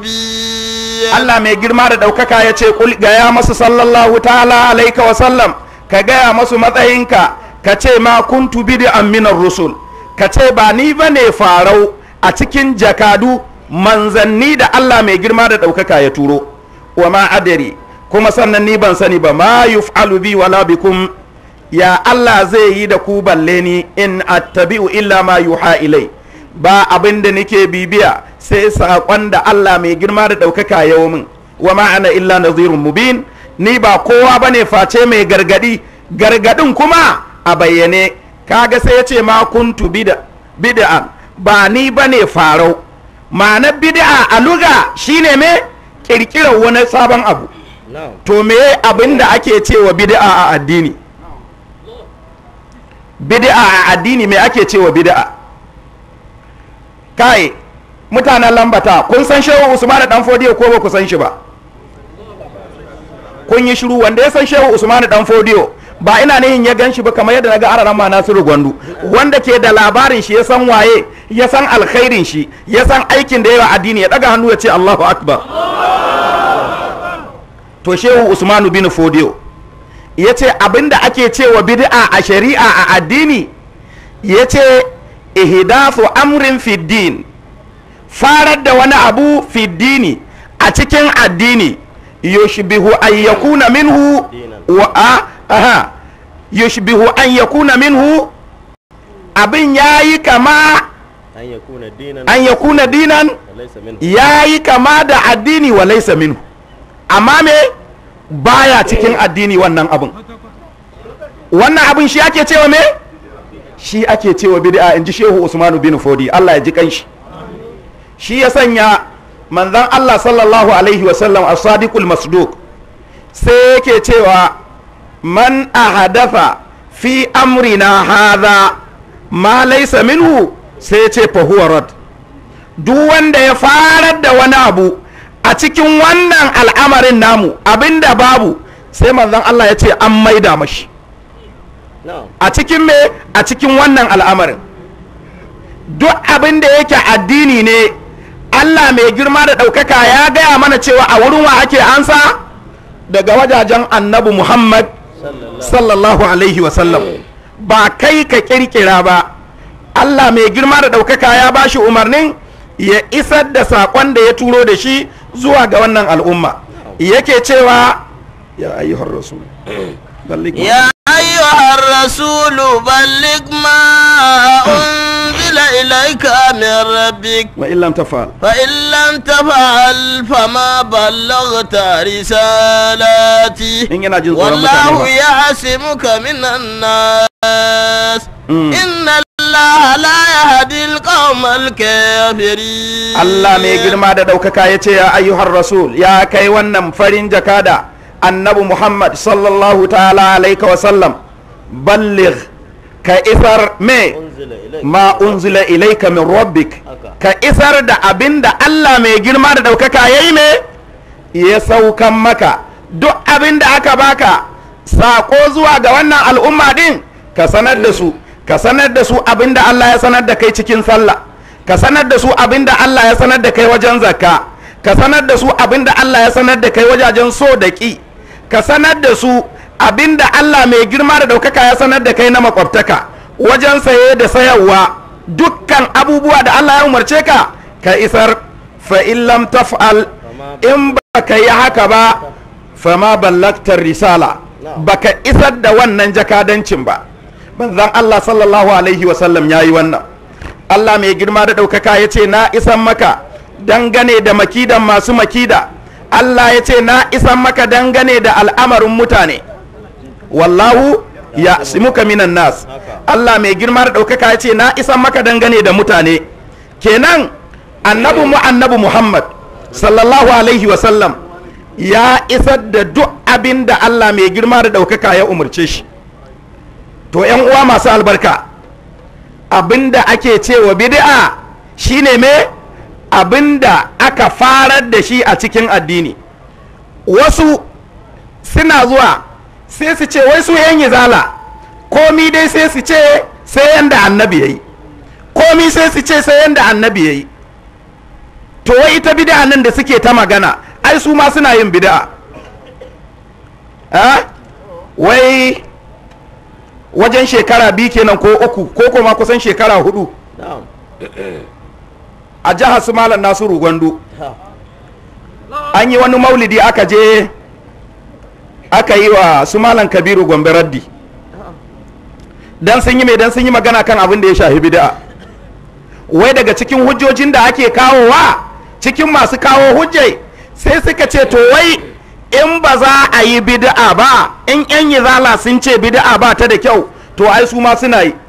mubin. Allah mai girma da daukaka ya ce kul gaya masu sallallahu ta'ala alaika wa sallam, ka gaya masu matsayinka, ka ce ma kuntu bid'an min ar-rusul, ka ce ba ni bane farau a cikin jakadu manzanni da Allah mai girma da ɗaukaka ya turo. Wa ma adari, kuma sannan ni ban sani ba ma yuf'alu bi wala bikum, ya Allah zai yi da ku balle ni, in attabi'u illa ma yuha ilai, ba abin da nake bibiya sai saƙon da Allah mai girma da ɗaukaka ya min. Wa ma ana illa nadhirun mubin, ni ba kowa bane face mai gargadi, gargadin kuma a bayyane. Kaga sai ya ce ma kuntu bid'an, ba ni bane farau. Ma'anar bid'a a luga shine me kirkirar wani sabon abu. To me abin da ake cewa bid'a a addini? Bid'a a addini me ake cewa bid'a? Kai mutanen Lambata, kun san Shehu Usman dan Fodiyo ko ba ku san shi ba? Kun yi shiru. Wanda ya san Shehu Usman dan Fodiyo ba ina nihin ya gan shi ba kamar yadda naga araran ma Nasiru Gwandu, wanda ke da labarin shi ya san waye, ya san alkhairin shi, ya san aikin da yawa addini, ya daga hannu ya ce Allahu Akbar. To Shehu Usmanu bin Fodiyo ya ce abinda ake cewa bid'a a shari'a a addini, ya ce ihdathu amrin fid din, farar da wani abu fid dini a cikin addini, yushbihu an yakuna minhu wa a aha yushbihu an yakuna minhu abin yayi kama an yakuna dinan yayi kama da addini wa laysa minhu amma me baya cikin addini wannan abin wannan abin shi ake cewa me shi ake cewa bid'a inji Shehu Usmanu bin Fodi Allah ya ji kanshi shi ya sanya manzon Allah sallallahu alaihi wasallam as-sadiqul masduq sai yake cewa man ahadatha fi amrina hadha ma laysa minhu sai ce fa huwa rad duk wanda ya farar da wani abu a cikin wannan al'amarin namu abinda babu sai manzon Allah ya ce an maida mashi a cikin me a cikin wannan al'amarin duk abin da yake addini ne Allah mai girma da ɗaukaka ya gaya mana cewa a wurin wa ake ansa daga wajajen annabi Muhammad sallallahu alaihi wasallam ba kai ka kirkira ba Allah mai girma da ɗaukaka ya bashi umarnin ya isar da saƙon da ya turo da shi zuwa ga wannan al'umma yake cewa ya ayyuhar rasul يا أيها الرسول بلغ ما أنزل إليك من ربك وإن لم تفعل فإن لم تفعل فما بلغت رسالتي والله يعصمك من الناس إن الله لا يهدي القوم الكافرين الله mai girma da ɗaukaka ya ce ya ayyuhar rasul ya kai wannan farin jakada annabi Muhammad sallallahu ta'ala alaika wa sallam balligh ka isar me ma unzila ilaika min rabbik ka isar da abinda Allah mai girma da daukaka yayi me ya saukan maka duk abinda aka baka sako zuwa ga wannan al'umma din ka sanar da su ka sanar da su abinda Allah ya sanar da kai cikin sallah ka sanar da su abinda Allah ya sanar da kai wajen zakka ka sanar da su abinda Allah ya sanar da kai wajajen so da ki ka sanar da su abinda Allah mai girma da daukaka ya sanar da kai na makwabtaka wajen saye da sayarwa dukkan abubuwa da Allah ya umarce ka ka isar fa in lam taf'al in baka yi haka ba fa ma ballagtar risala baka isar da wannan jakadancin ba manzon Allah sallallahu alaihi wa sallam yayi wannan Allah mai girma da daukaka yace na isan maka dangane da makidan masu makida Allah ya ce na isan maka dangane da al'amarin mutane wallahu ya simuka minan nas Allah mai girma da ɗaukaka ya ce na isan maka dangane da mutane kenan annabi mu annabi Muhammad sallallahu alaihi wasallam ya isar da duk abin da Allah mai girma da ɗaukaka ya umarce shi to yan uwa masu albarka abin da ake cewa bid'a shine me abinda aka farar da shi a cikin addini wasu suna zuwa sai su ce wai su yan izala komi dai sai su ce sai yanda annabi yayi komi sai su ce sai yanda annabi yayi to wai ita bid'a nan da suke ta magana ai su ma suna yin bid'a eh wai wajen shekara biyu kenan ko uku ko kuma kusan shekara hudu a jihar su malam Nasiru Gwandu an yi wani maulidi aka je aka yi wa su malam Kabiru Gombe raddi dan sun yi mai dan sun yi magana kan abin da ya shahi bid'a wai daga cikin hujjojin da ake kawowa cikin masu kawo hujjai sai suka ce to wai in ba za a yi bid'a ba in yan yizala sun ce bid'a ba ta da kyau to ai su ma suna yi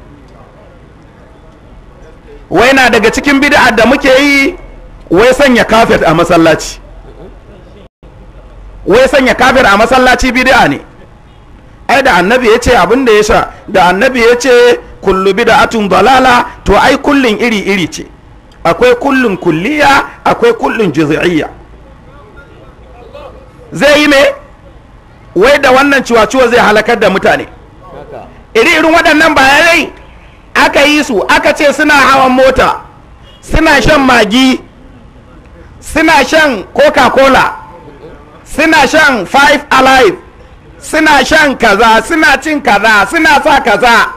wai na daga cikin bid'a da muke yi wai sanya kafet a masallaci wai sanya kafet a masallaci bid'a ne ai da annabi ya ce abin da ya sha da annabi ya ce kullu bid'atun dalala to ai kullun iri iri ce akwai kullun kulliya akwai kullun juz'iyya zai yi me wai da wannan ciwaciwa zai halakar da mutane iri irin waɗannan bayanai aka yi su aka ce suna hawan mota suna shan magi suna shan coca-cola suna shan five alive suna shan kaza suna cin kaza suna sa kaza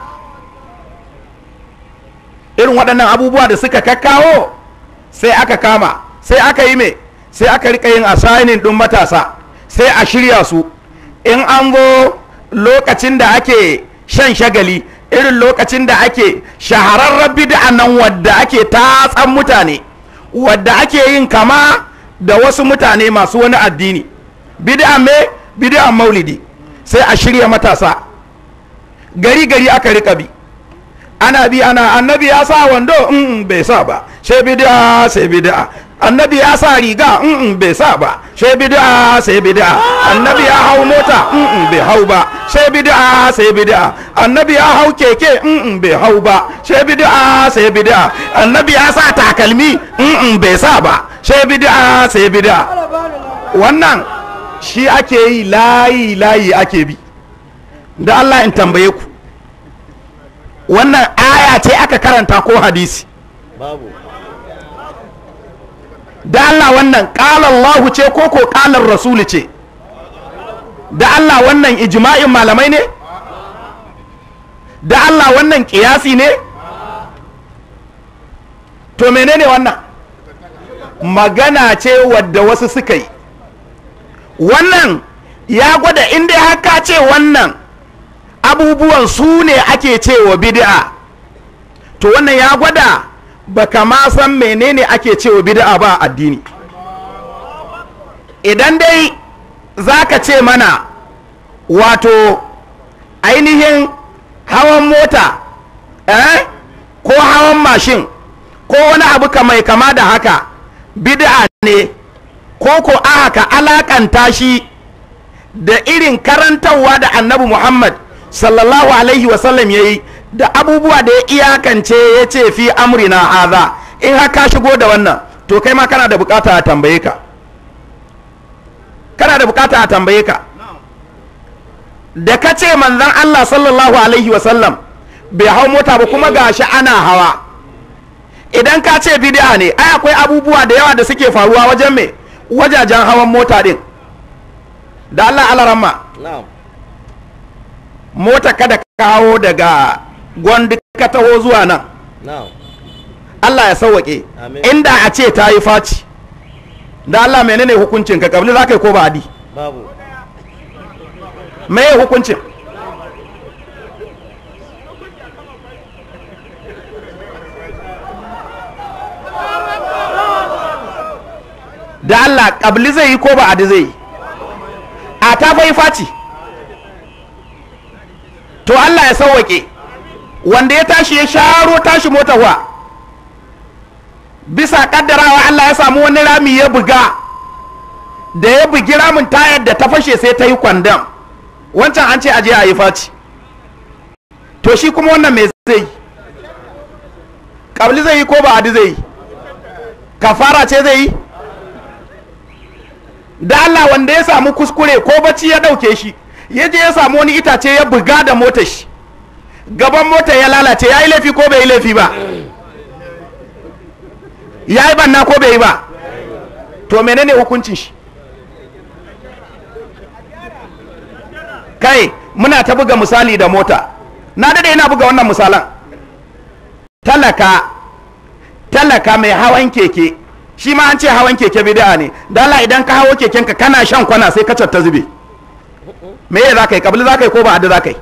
irin waɗannan abubuwa da suka kakkawo sai aka kama sai aka yi me sai aka rika yin assigning ɗin matasa sai a shirya su in an zo lokacin da ake shan shagali irin lokacin da ake shahararren bid'a nan wadda ake tatsan mutane wadda ake yin kama da wasu mutane masu wani addini bid'a me bid'a maulidi sai a shirya matasa gari gari aka rika bi ana bi ana annabi ya sa wando in bai sa ba sai bid'a sai bid'a annabi ya sa riga in bai sa ba sai bid'a sai bid'a annabi ya hau mota in bai hau ba sai bid'a sai bid'a annabi ya hau keke in bai hau ba sai bid'a sai bid'a annabi ya sa takalmi in bai sa ba sai bid'a sai bid'a wannan shi ake yi layi layi ake bi da Allah in tambaye ku wannan aya ce aka karanta ko hadisi babu da Allah wannan ƙalar Allah ce ko ko ƙalar rasuli ce da Allah wannan ijma'in malamai ne da Allah wannan ƙiyasi ne to menene wannan magana ce wadda wasu suka yi wannan ya gwada inda haka ce wannan abubuwan su ne ake cewa bid'a to wannan ya gwada baka ma san menene ake cewa bid'a ba addini idan dai zaka ce mana wato ainihin hawan mota eh ko hawan mashin ko wani abu mai kama da haka bid'a ne ko ko aka alakanta shi da irin karantarwa da annabi Muhammad sallallahu alaihi wasallam yayi da abubuwa da ya iyakance ya ce fi amrina haza in haka shigo da wannan to kai ma kana da bukata a tambaye ka kana da bukata a tambaye ka da ka ce manzon Allah sallallahu alaihi wasallam bai hau mota ba kuma gashi ana hawa idan ka ce bid'a ne ai akwai abubuwa da yawa da suke faruwa wajen me wajajen hawan mota din da Allah alaramma na'am mota kada kawo daga gwanda ka taho zuwa nan na'am Allah ya sauwake Amin. inda a ce ta yi faci da Allah menene hukuncin ka kabli za ka yi ko ba adi babu me hukuncin da Allah kabli zai yi ko ba adi zai yi a ta fa yi faci to Allah ya sauwake wanda ya tashi ya sharo tashi mota wa bisa kaddarawa Allah ya samu wani rami ya buga da ya bugi ramin tayar da ta fashe sai ta yi kwandam wancan an ce aje a yi faci to shi kuma wannan mai zai kabli zai yi ko ba adi zai yi kafara ce zai yi da Allah wanda ya samu kuskure ko bacci ya dauke shi ya je ya samu wani itace ya buga da motar shi gaban mota ya lalace ya yi laifi ko bai yi laifi ba ya yi banna ko bai yi ba to menene hukuncin shi kai muna ta buga misali da mota na dade ina buga wannan misalan talaka talaka mai hawan keke shi ma an ce hawan keke bid'a ne da Allah idan ka hawo kekenka kana shan kwana sai kacar ta zube me ya za ka yi kabili za ka yi ko ba adda za ka yi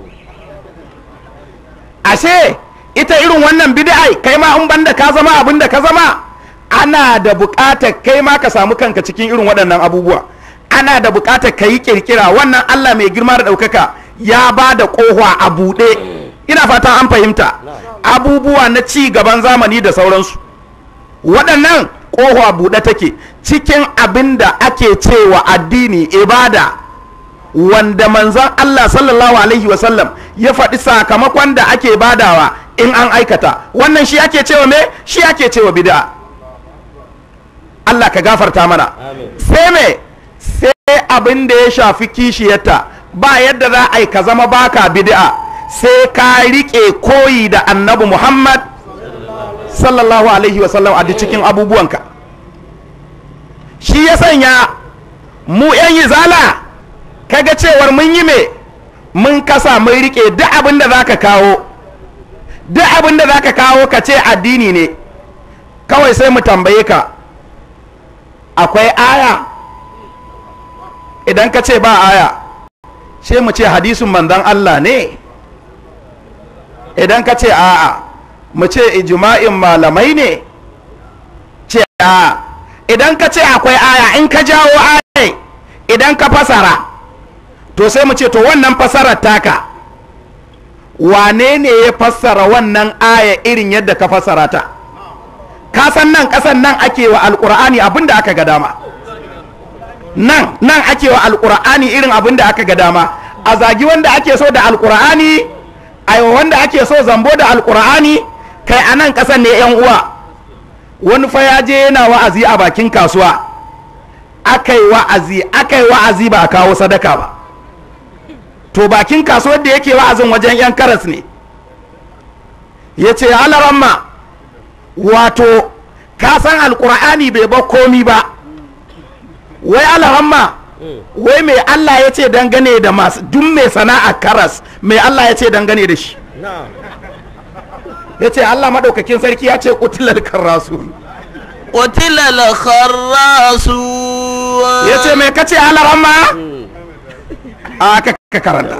ashe ita irin wannan bid'a kai ma in banda ka zama abin da ka zama ana da buƙatar kai ma ka samu kanka cikin irin waɗannan abubuwa ana da buƙatar ka yi kirkira wannan Allah mai girma da ɗaukaka ya ba da ƙofa a buɗe ina fata an fahimta abubuwa na ci gaban zamani da sauransu waɗannan ƙofa buɗe take cikin abin da ake cewa addini ibada wanda manzon Allah sallallahu alaihi wasallam ya faɗi sakamakon da ake badawa in an aikata wannan shi ake cewa me shi ake cewa bid'a Allah ka gafarta mana sai me sai abin da ya shafi kishiyarta ba yadda za a yi ka zama baka bid'a sai ka riƙe koyi da annabi Muhammad sallallahu alaihi wasallam a cikin abubuwanka shi ya sanya mu yan izala kaga cewar mun yi me mun kasa mun rike duk abin da zaka kawo duk abin da zaka kawo ka ce addini ne kawai sai mu tambaye ka akwai aya idan ka ce ba aya sai mu ce hadisin manzon Allah ne. Idan ka ce a'a mu ce ijma'in malamai ne. Ce a'a idan ka ce akwai aya, in ka jawo aya idan ka fasara to sai mu ce to wannan fasarar taka wane ne ya fassara wannan aya irin yadda ka fassara ta? Ka san nan kasan nan ake wa alqur'ani abinda aka ga dama, nan nan ake wa alqur'ani irin abinda aka ga dama, a zagi wanda ake so da alqur'ani, aiwa wanda ake so zambo da alqur'ani. Kai a nan kasan ne yan uwa, wani fa ya je yana wa'azi a bakin kasuwa, akai wa'azi akai wa'azi ba a kawo sadaka ba. To bakin kasuwar da yake wa'azin wajen yan karas ne, ya ce alaramma wato ka san alkur'ani bai ba komi ba, wai alaramma wai mai Allah ya ce dangane da masu duk mai sana'a karas mai Allah ya ce dangane da shi. Ya ce Allah maɗaukakin sarki ya ce ƙutilar karrasu, ƙutilar karrasu. Ya ce mai kace alaramma a ka karanta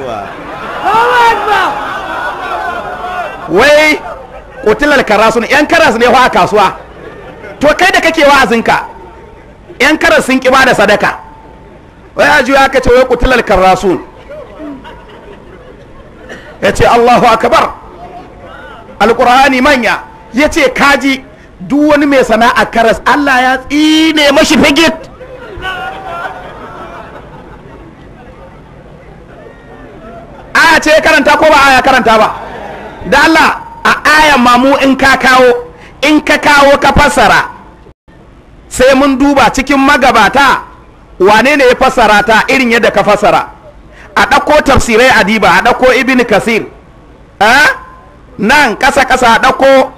wai ƙutilar karrasu yan karas ne a kasuwa. To kai da kake wa'azinka yan karas sun ƙi ba da sadaka, wai a juya ka ce wai ƙutilar karrasu. Ya ce Allahu akbar, alƙur'ani manya. Ya ce kaji duk wani mai sana'a karas Allah ya tsine mashi figit. Aya ce karanta ko ba aya karanta ba? Da Allah a ayan mamu in ka kawo in ka kawo ka fassara sai mun duba cikin magabata wane ne ya fassara ta irin yadda ka fassara. A ɗauko tafsirai adiba, a ɗauko ibn kasir, nan ƙasa ƙasa a ɗauko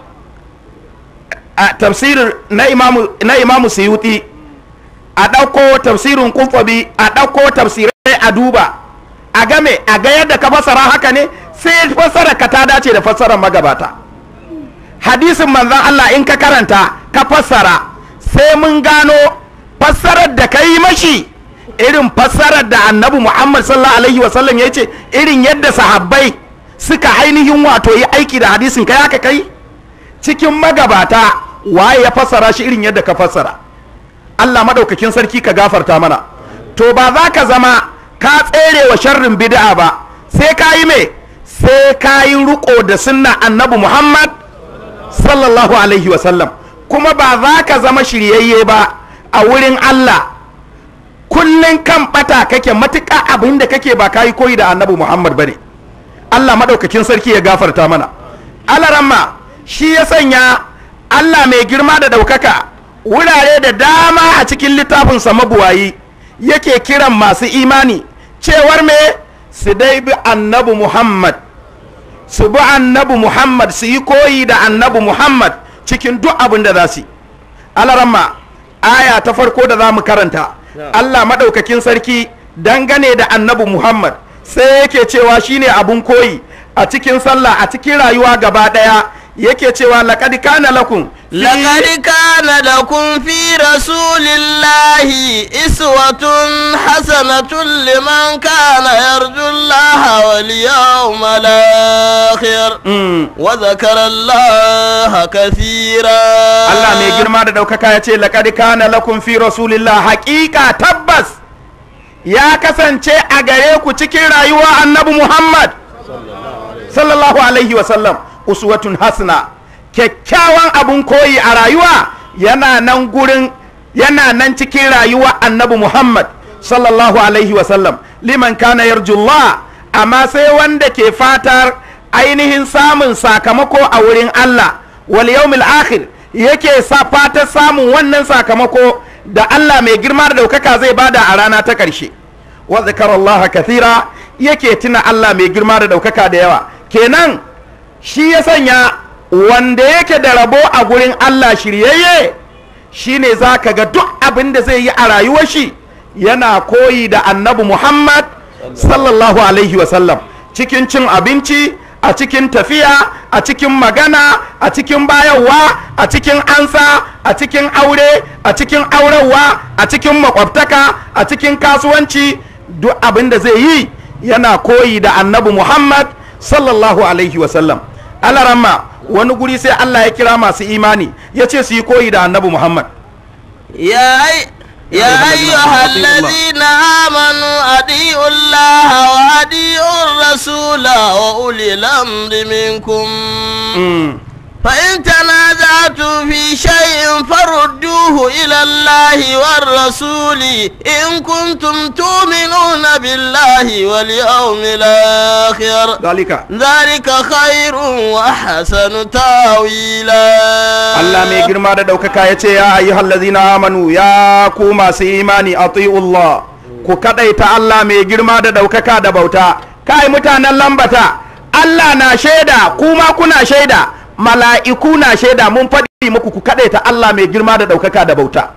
tafsirin na imamu na imamu suyuti, a ɗauko tafsirin kufabi, a ɗauko tafsirai a duba a game a ga yadda ka fassara haka ne, sai fassara ka ta dace da fassarar magabata. Hadisin manzon Allah in ka karanta ka fassara sai mun gano fassarar da ka yi mashi irin fassarar da annabi Muhammad sallallahu alaihi wasallam ya ce, irin yadda sahabbai suka ainihin wato yi aiki da hadisin kai haka kai. Cikin magabata waye ya fassara shi irin yadda ka fassara? Allah madaukakin sarki ka gafarta mana. To ba za ka zama ka tsere wa sharrin bid'a ba, sai ka yi me, sai ka yi riko da sunna annabi Muhammad sallallahu alaihi wasallam. Kuma ba za ka zama shiryayye ba a wurin Allah kullun kan bata kake, matuƙa abin da kake ba ka yi koyi da annabi Muhammad bane. Allah madaukakin sarki ya gafarta mana. Alaramma shi ya sanya Allah mai girma da ɗaukaka wurare da dama a cikin littafinsa mabuwayi yake kiran masu imani cewar me su dai bi annabi Muhammad, su bi annabi Muhammad, su yi koyi da annabi Muhammad cikin duk abin da za su yi. Alaramma aya ta farko da za mu karanta, Allah maɗaukakin sarki dangane da annabi Muhammad sai yake cewa shine abun koyi a cikin sallah, a cikin rayuwa gaba ɗaya. Yake cewa laqad kana lakum laqad kana lakum fi rasulillahi iswatun hasanatun liman kana yarju Allah wal yawmal akhir wa dhakara Allah kathira. Allah mai girma da daukaka yace laqad kana lakum fi rasulillahi, haqiqa tabbas ya kasance a gare ku cikin rayuwa annabi Muhammad sallallahu alaihi wa sallam uswatun hasana, kyakkyawan abun koyi a rayuwa yana nan gurin yana nan cikin rayuwa annabi Muhammad sallallahu alaihi wasallam liman kana yarjullah, amma sai wanda ke fatar ainihin samun sakamako a wurin Allah wal yawmil akhir, yake sa fatar samun wannan sakamako da Allah mai girma da daukaka zai bada a rana ta karshe. Wa zakarallaha kathira, yake tuna Allah mai girma da daukaka da yawa. Kenan shi ya sanya wanda yake da rabo a gurin Allah shiryayye shine za ka ga duk abin da zai yi a rayuwar shi yana koyi da annabi Muhammad sallallahu alaihi wasallam, cikin cin abinci, a cikin tafiya, a cikin magana, a cikin bayarwa, a cikin ansa, a cikin aure, a cikin aurarwa, a cikin makwabtaka, a cikin kasuwanci, duk abin da zai yi yana koyi da annabi Muhammad sallallahu alaihi wasallam. Alaramma wani guri sai Allah ya kira masu imani ya ce su yi koyi da annabi Muhammad. يا يا أيها الذين آمنوا أطيعوا الله وأطيعوا الرسول وأولي الأمر منكم فإن تنازعتم في شيء فردوه إلى الله والرسول إن كنتم تؤمنون بالله واليوم الآخر ذلك ذلك خير وأحسن تأويلا. Allah mai girma da ɗaukaka ya ce ya ayyuhal ladzina amanu ya ku masu imani atiullah ku kadaita Allah mai girma da ɗaukaka da bauta. Kai mutanen lambata Allah na shaida kuma kuna shaida mala'iku na shaida mun faɗi muku ku kadaita Allah mai girma da ɗaukaka da bauta.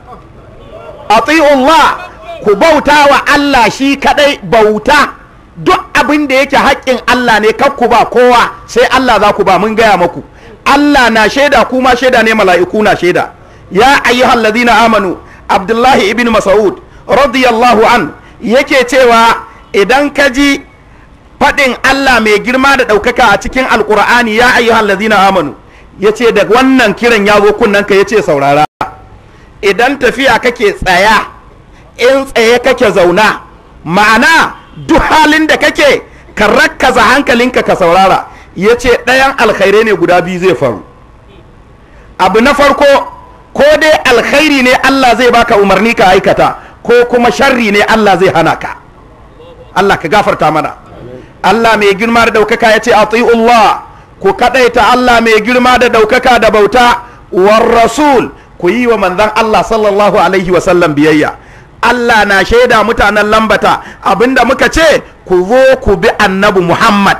Atiullah ku bauta wa Allah shi kadai bauta duk abin da yake haƙƙin Allah ne kakku ba kowa sai Allah za ku ba mun gaya muku. Allah na shaida kuma shaida ne mala'iku na shaida. Ya ayyuhal ladina amanu Abdullahi ibn Mas'ud radiyallahu an yake cewa idan ka ji faɗin Allah mai girma da ɗaukaka a cikin alƙur'ani ya ayyuhal ladina amanu yace da wannan kiran ya zo kunnen ka yace saurara. Idan tafiya kake tsaya in tsaye kake zauna ma'ana duk halin da kake ka rakkaza hankalinka ka saurara. Ya ce ɗayan alkhairai ne guda biyu zai faru. Abu na farko ko dai alkhairi ne Allah zai baka umarni ka aikata ko kuma sharri ne Allah zai hana ka. Allah ka gafarta mana. Allah mai girma da ɗaukaka ya ce atiullah ku kaɗaita Allah mai girma da ɗaukaka da bauta war rasul ku yi wa manzon Allah sallallahu alaihi wasallam biyayya. Allah na shaida mutanen lambata abinda muka ce ku zo ku bi annabi Muhammad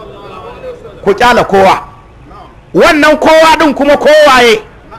ku kyala kowa wannan kowa din kuma kowaye.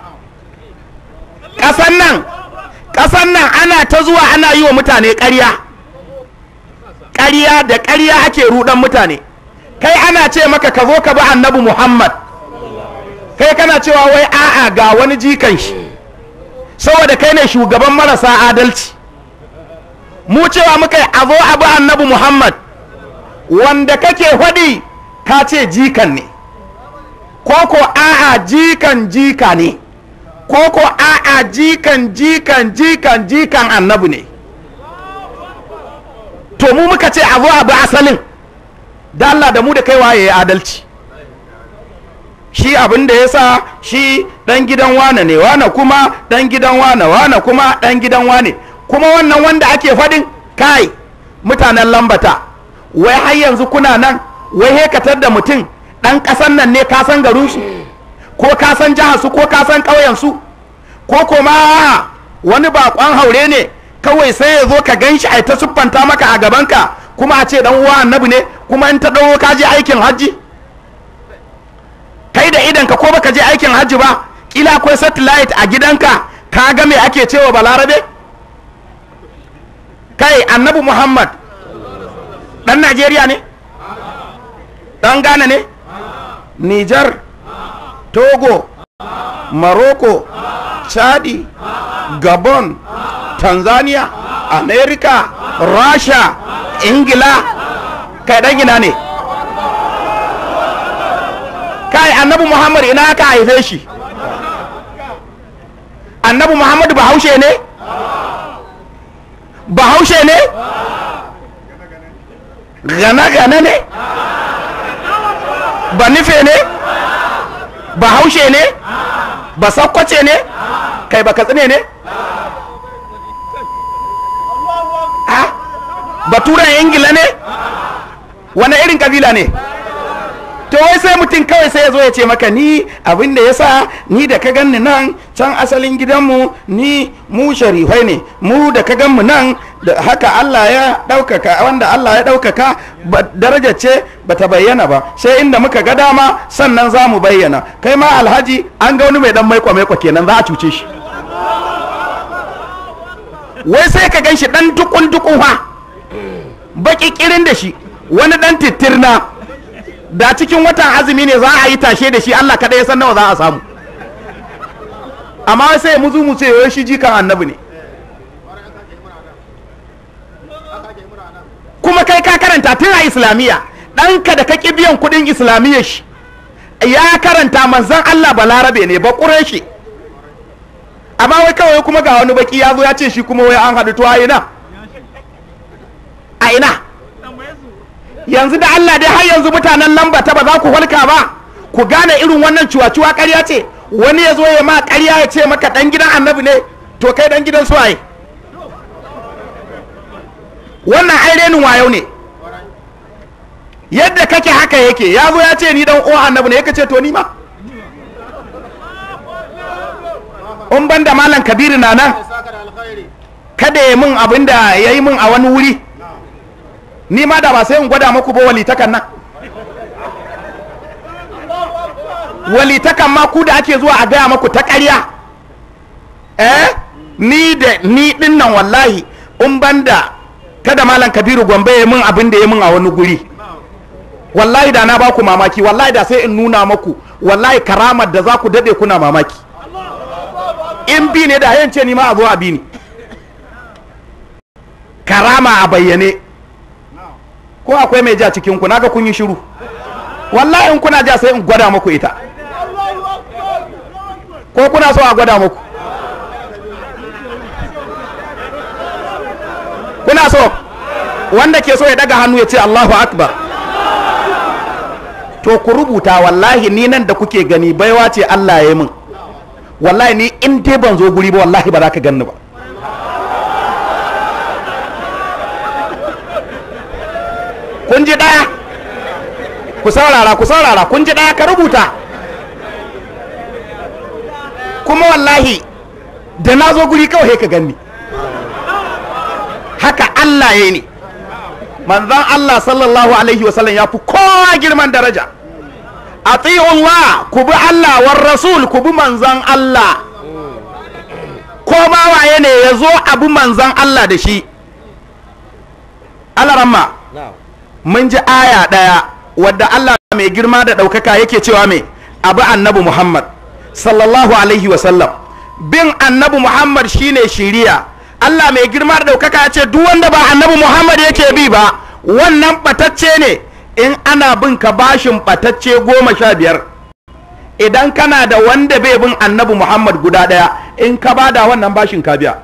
Ƙasan nan ƙasan nan ana ta zuwa ana yi wa mutane ƙarya ƙarya da ƙarya ake ruɗan mutane. Kai ana ce maka ka zo ka bi annabi Muhammad kai kana cewa wai a'a ga wani jikan shi saboda kai ne shugaban marasa adalci. Mu cewa muka a zo a bi annabi Muhammad wanda kake faɗi ka ce jikan ne ko ko a'a jikan jika ne ko ko a'a jikan jikan jikan jikan annabi ne. To mu muka ce a zo a bi asalin da Allah da mu da kai waye adalci. Shi abin da ya sa shi dan gidan wane ne wane kuma dan gidan wane wane kuma dan gidan wane kuma wannan wanda ake faɗin kai mutanen lambata wai har yanzu kuna nan wai hekatar da mutum ɗan ƙasan nan ne ka san garinsu ko ka san jiharsu ko ka san ƙauyensu ko kuma wani baƙon haure ne kawai sai ya zo ka gan shi a ta siffanta maka a gabanka kuma a ce ɗan uwa annabi ne kuma in ta ɗauro ka je aikin hajji kai da idanka ko baka je aikin hajji ba kila akwai satellite a gidanka ka ga me ake cewa balarabe. Kai annabi Muhammad ɗan Najeriya ne ɗan Ghana ne Nijar Togo Morocco Chadi Gabon Tanzania America Russia Ingila kai ɗan ina ne. Kai annabi Muhammad ina aka haife shi. Annabi Muhammad bahaushe ne bahaushe ne gana-gana ne ba nufe ne bahaushe ne ba sakkwace ne kai ba katsine ne ba turan ingila ne wani irin kabila ne. To wai sai mutum kawai sai ya zo ya ce maka ni abin da ya sa ni da ka ganni nan can asalin gidanmu ni mu sharifai ne mu da ka ganmu nan da haka Allah ya ɗaukaka wanda Allah ya ɗaukaka daraja ce ba ta bayyana ba sai inda muka ga dama sannan za mu bayyana. Kai ma alhaji an ga wani mai dan maiko maiko kenan za a cuce shi. Wai sai ka gan shi dan dukun dukun ha baki kirin da shi wani dan titirna da cikin watan azumi ne za a yi tashe da shi Allah kaɗai ya san nawa za a samu. amma sai muzu mu ce wai shi jikan annabi ne. Kuma kai ka karanta tun a islamiyya, ɗanka da ka ƙi biyan kuɗin islamiyya shi ya karanta manzan Allah balarabe ne ba ƙureshi, amma wai kawai kuma ga wani baki ya zo ya ce shi kuma wai an haɗu to a ina a ina yanzu da Allah dai har yanzu mutanen lamba ta ba za ku walka ba ku gane irin wannan cuwa-cuwa ƙarya ce. Wani ya zo ya ma ƙarya ya ce maka ɗan gidan annabi ne, to kai ɗan gidan suwaye? Wannan ai renin wayo ne. Yadda kake haka yake, ya zo ya ce ni dan uwan annabi ne, yake ce to ni ma in ban da malam Kabiru na nan kada ya min abin da ya yi min a wani wuri, ni ma da ba sai in gwada muku ba walitakan nan. Walitakan ma ku da ake zuwa a gaya muku ta ƙarya. Eh ni da ni din nan wallahi in ban da kada malam Kabiru Gombe ya min abin da ya min a wani guri, wallahi da na ba ku mamaki, wallahi da sai in nuna maku wallahi karamar da za ku dade kuna mamaki. In bi ne da yance ni ma a zo a bi ni, karama a bayyane. Ko akwai mai ja cikin ku? Naga kun yi shiru. Wallahi in kuna ja sai in gwada muku ita, ko kuna so a gwada muku? Kuna so? Wanda ke so ya daga hannu ya ce Allahu Akbar. To ku rubuta, wallahi ni nan da kuke gani baiwa ce Allah ya yi min. Wallahi ni in dai ban zo guri ba wallahi ba za ka ganni ba. Kun ji daya? Ku saurara, ku saurara, kun ji daya, ka rubuta. Kuma wallahi da na zo guri kawai ka ganni. Haka Allah ya yi ne. Manzan Allah sallallahu alaihi wasallam ya fi kowa girman daraja. Ati'ullah, ku bi Allah, war rasul, ku bi manzan Allah. Ko ma waye ne ya zo abu manzan Allah da shi. Alaramma, mun ji aya ɗaya wadda Allah mai girma da ɗaukaka yake cewa mai abu annabi Muhammad sallallahu alaihi wasallam. Bin annabi Muhammad shine shiriya. Allah mai girma da ɗaukaka ya ce duk wanda ba annabi Muhammad yake bi ba wannan ɓatacce ne. In ana bin ka bashin ɓatacce goma sha biyar, idan kana da wanda bai bin annabi Muhammad guda ɗaya, in ka bada wannan bashin ka biya.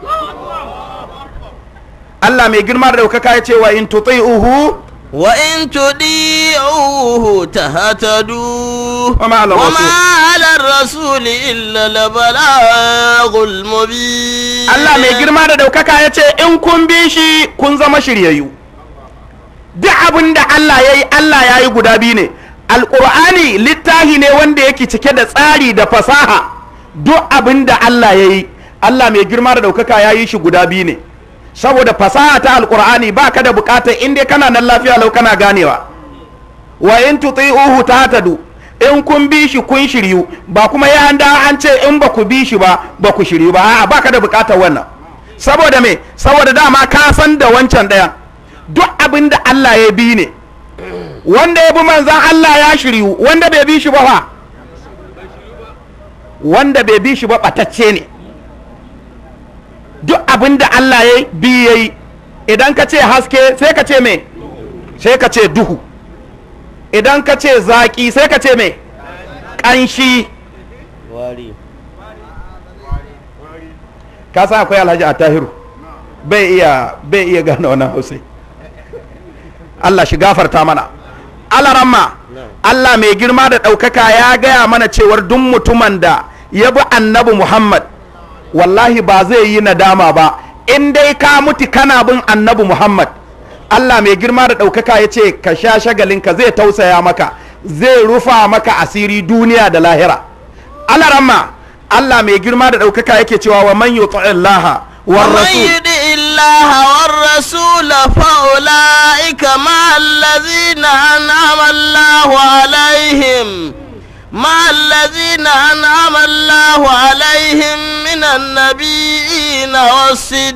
Allah mai girma da ɗaukaka ya ce wa in tuti'uhu wa in tudi'uhu tahtadu wa ma ala rasul illa al-balagul mubin. Allah mai girma da ɗaukaka ya ce in kun bi shi kun zama shiryayyu. Duk abin da Allah ya yi, Allah ya yi guda biyu ne. Alƙur'ani littafi ne wanda yake cike da tsari da fasaha. Duk abin da Allah ya yi, Allah mai girma da ɗaukaka ya yi shi guda biyu ne. Saboda fasaha ta alƙur'ani ba ka da buƙatar in dai kana nan lafiya lau kana ganewa. Wa in tuti'uhu tahtadu, in kun bi shi kun shiryu, ba kuma ya an da an ce in ba ku bi shi ba ba ku shiryu ba. A'a, ba ka da buƙatar wannan. Saboda me? Saboda dama ka san da wancan ɗayan. Duk abin da Allah ya bi ne. Wanda ya bi manzan Allah ya shiryu, wanda bai bi shi ba fa wanda bai bi shi ba ɓatacce ne. Duk abin da Allah ya bi ya yi, idan ka ce haske sai ka ce me? Sai ka ce duhu. Idan ka ce zaƙi sai ka ce me? Ƙanshi. Ka san akwai Alhaji Attahiru bai iya bai iya gane wannan Hausai. Allah shi gafarta mana. Alaramma, Allah mai girma da ɗaukaka ya gaya mana cewar duk mutumin da ya bi annabi Muhammad wallahi ba zai yi nadama ba in dai ka mutu kana bin annabi Muhammad. Allah mai girma da ɗaukaka ya ce ka sha shagalinka, zai tausaya maka, zai rufa maka asiri duniya da lahira. Alaramma, Allah mai girma da ɗaukaka yake cewa wa man yuti'illaha ومن يطع الله والرسول فأولئك مع الذين أنعم الله عليهم مع الذين أنعم الله عليهم من النبيين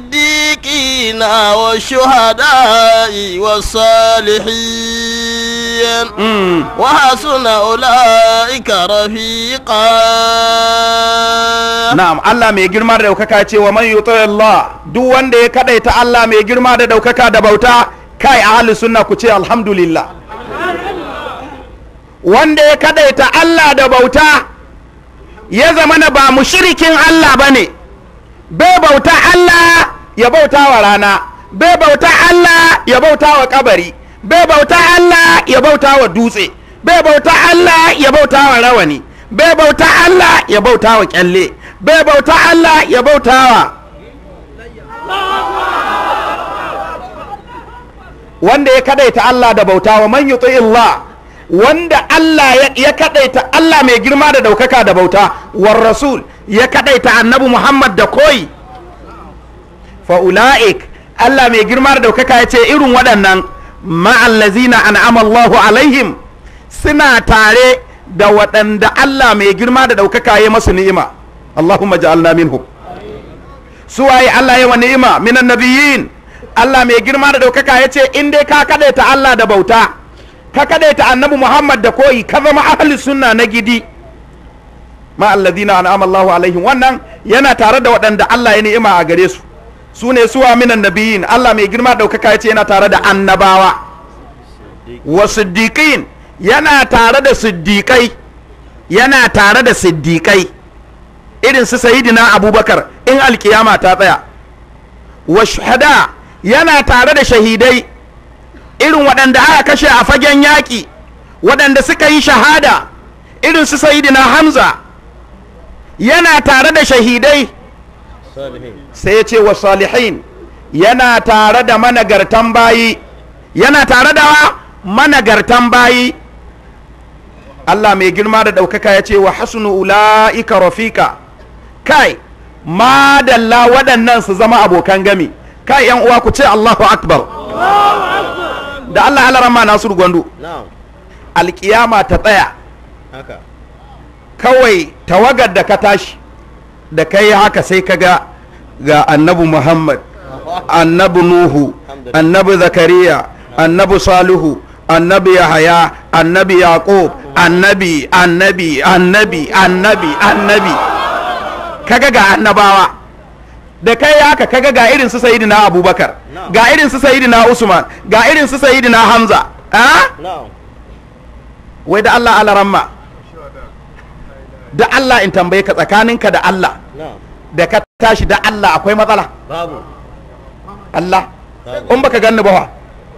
والصديقين والشهداء والصالحين نبيا وحسن أولئك رفيقا. na'am Allah mai girma da daukaka ce wa man yuti Allah, duk wanda ya kadaita Allah mai girma da daukaka da bauta, kai ahli sunna ku ce alhamdulillah. Wanda ya kadaita Allah da bauta ya zama na ba mushrikin Allah bane, bai bauta Allah ya bauta wa rana, bai bauta Allah ya bauta wa kabari, bai bauta Allah ya bauta wa dutse, bai bauta Allah ya bauta wa rawani, bai bauta Allah ya bauta wa kyalle, bai bauta Allah ya bauta wa wanda ya kadaita Allah da bauta, wa man yuti Allah, wanda Allah ya kadaita Allah mai girma da daukaka da bauta, war rasul ya kadaita annabi Muhammad da koyi, fa ulaik Allah mai girma da daukaka ya ce irin waɗannan ma'allazina an'ama Allahu alaihim, suna tare da waɗanda Allah mai girma da daukaka ya masu ni'ima. Allahumma ja'alna minhum. Su waye Allah ya wa ni'ima? Minan nabiyyin. Allah mai girma da daukaka ya ce in dai ka kadaita Allah da bauta, ka kadaita annabi Muhammad da koyi, ka zama ahli sunna na gidi, ma alladhina an'ama Allahu alaihim, wannan yana tare da waɗanda Allah ya ni'ima a gare su. Su ne suwa minan nabiyyin. Allah mai girma da daukaka ya ce yana tare da annabawa, wa siddiqin, yana tare da siddiqai, yana tare da siddiqai irin su sayyidina Abubakar in alkiyama ta tsaya, wa shuhada, yana tare da shahidai irin waɗanda aka kashe a fagen yaƙi, waɗanda suka yi shahada irin su sayyidina Hamza, yana tare da shahidai. Sai ya ce wa salihin, yana tare da managartan bayi, yana tare da managartan bayi. Allah mai girma da ɗaukaka ya ce wa hasunu ula'ika rafika, kai madalla waɗannan su zama abokan gami. Kai yan uwa ku ce Allahu akbar. Da Allah Allah rama Nasiru Gwandu, alƙiyama ta tsaya, kawai tawagar da ka tashi da kai haka sai ka ga ga annabi Muhammad, annabi Nuhu, annabi Zakariya, annabi Salihu, annabi Yahaya, annabi Yaqub, annabi annabi annabi annabi annabi kaga ga annabawa da kai haka, kaga ga irin su sayyidina Abubakar, ga irin su sayyidina Usman, ga irin su sayyidina Hamza. ah wai da Allah alaramma, da Allah in tambaye ka, tsakaninka da Allah da ka tashi da Allah akwai matsala? babu. Allah in baka ganni ba wa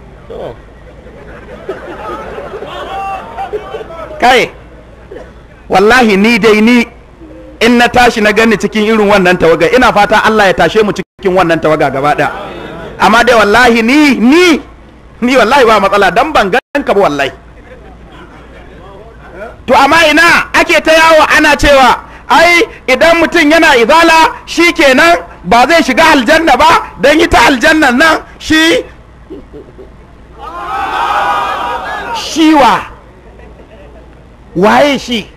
kai wallahi ni dai ni in na tashi na gani cikin irin wannan tawaga, ina fata Allah ya tashe mu cikin wannan tawaga gaba ɗaya. Amma dai wallahi ni ni ni wallahi ba matsala, dan ban ganka ba wallahi. To amma ina ake ta yawo ana cewa ai idan mutum yana izala shikenan ba zai shiga aljanna ba, dan ita aljannan nan shi shiwa waye shi?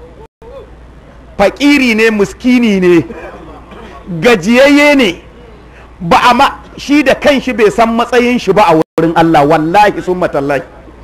fakiri ne, muskini ne, gajiyayye ne, ba amma shi da kanshi bai san matsayin shi ba a wurin Allah. Wallahi sun matallahi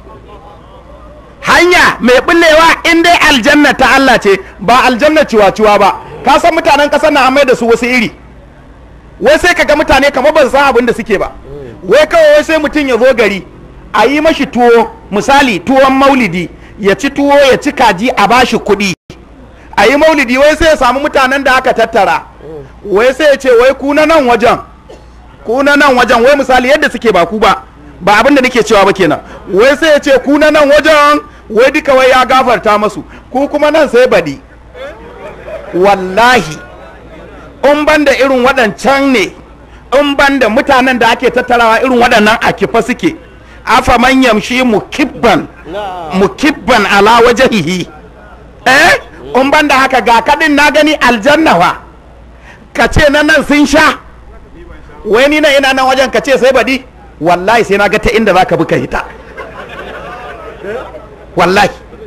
hanya mai bullewa in dai aljanna ta Allah ce, ba aljanna ciwa-ciwa ba. Ka san mutanen kasar na amai da su wasu iri, wai sai kaga mutane kamar ban san abin da suke ba, wai kawai wai sai mutum ya zo gari a yi mashi tuwo, misali tuwon maulidi, ya ci tuwo ya ci kaji a bashi kuɗi, a yi maulidi, wai sai ya samu mutanen da aka tattara, wai sai ya ce wai ku na nan wajen, ku na nan wajen, wai misali yadda suke ba ku ba, ba abin da nake cewa ba kenan, wai sai ya ce ku na nan wajen, wai duka wai ya gafarta masu, ku kuma nan sai baɗi. Wallahi in ban da irin waɗancan ne, in ban da mutanen da ake tattarawa irin waɗannan a kifa suke, afa man yamshi mukibban mukibban ala wajhihi, eh in ban da haka ga kadin na gani aljanna wa ka ce na nan sun sha, wai ni na ina nan wajen ka ce sai baɗi. Wallahi sai na ga ta inda za ka bi ka hita, wallahi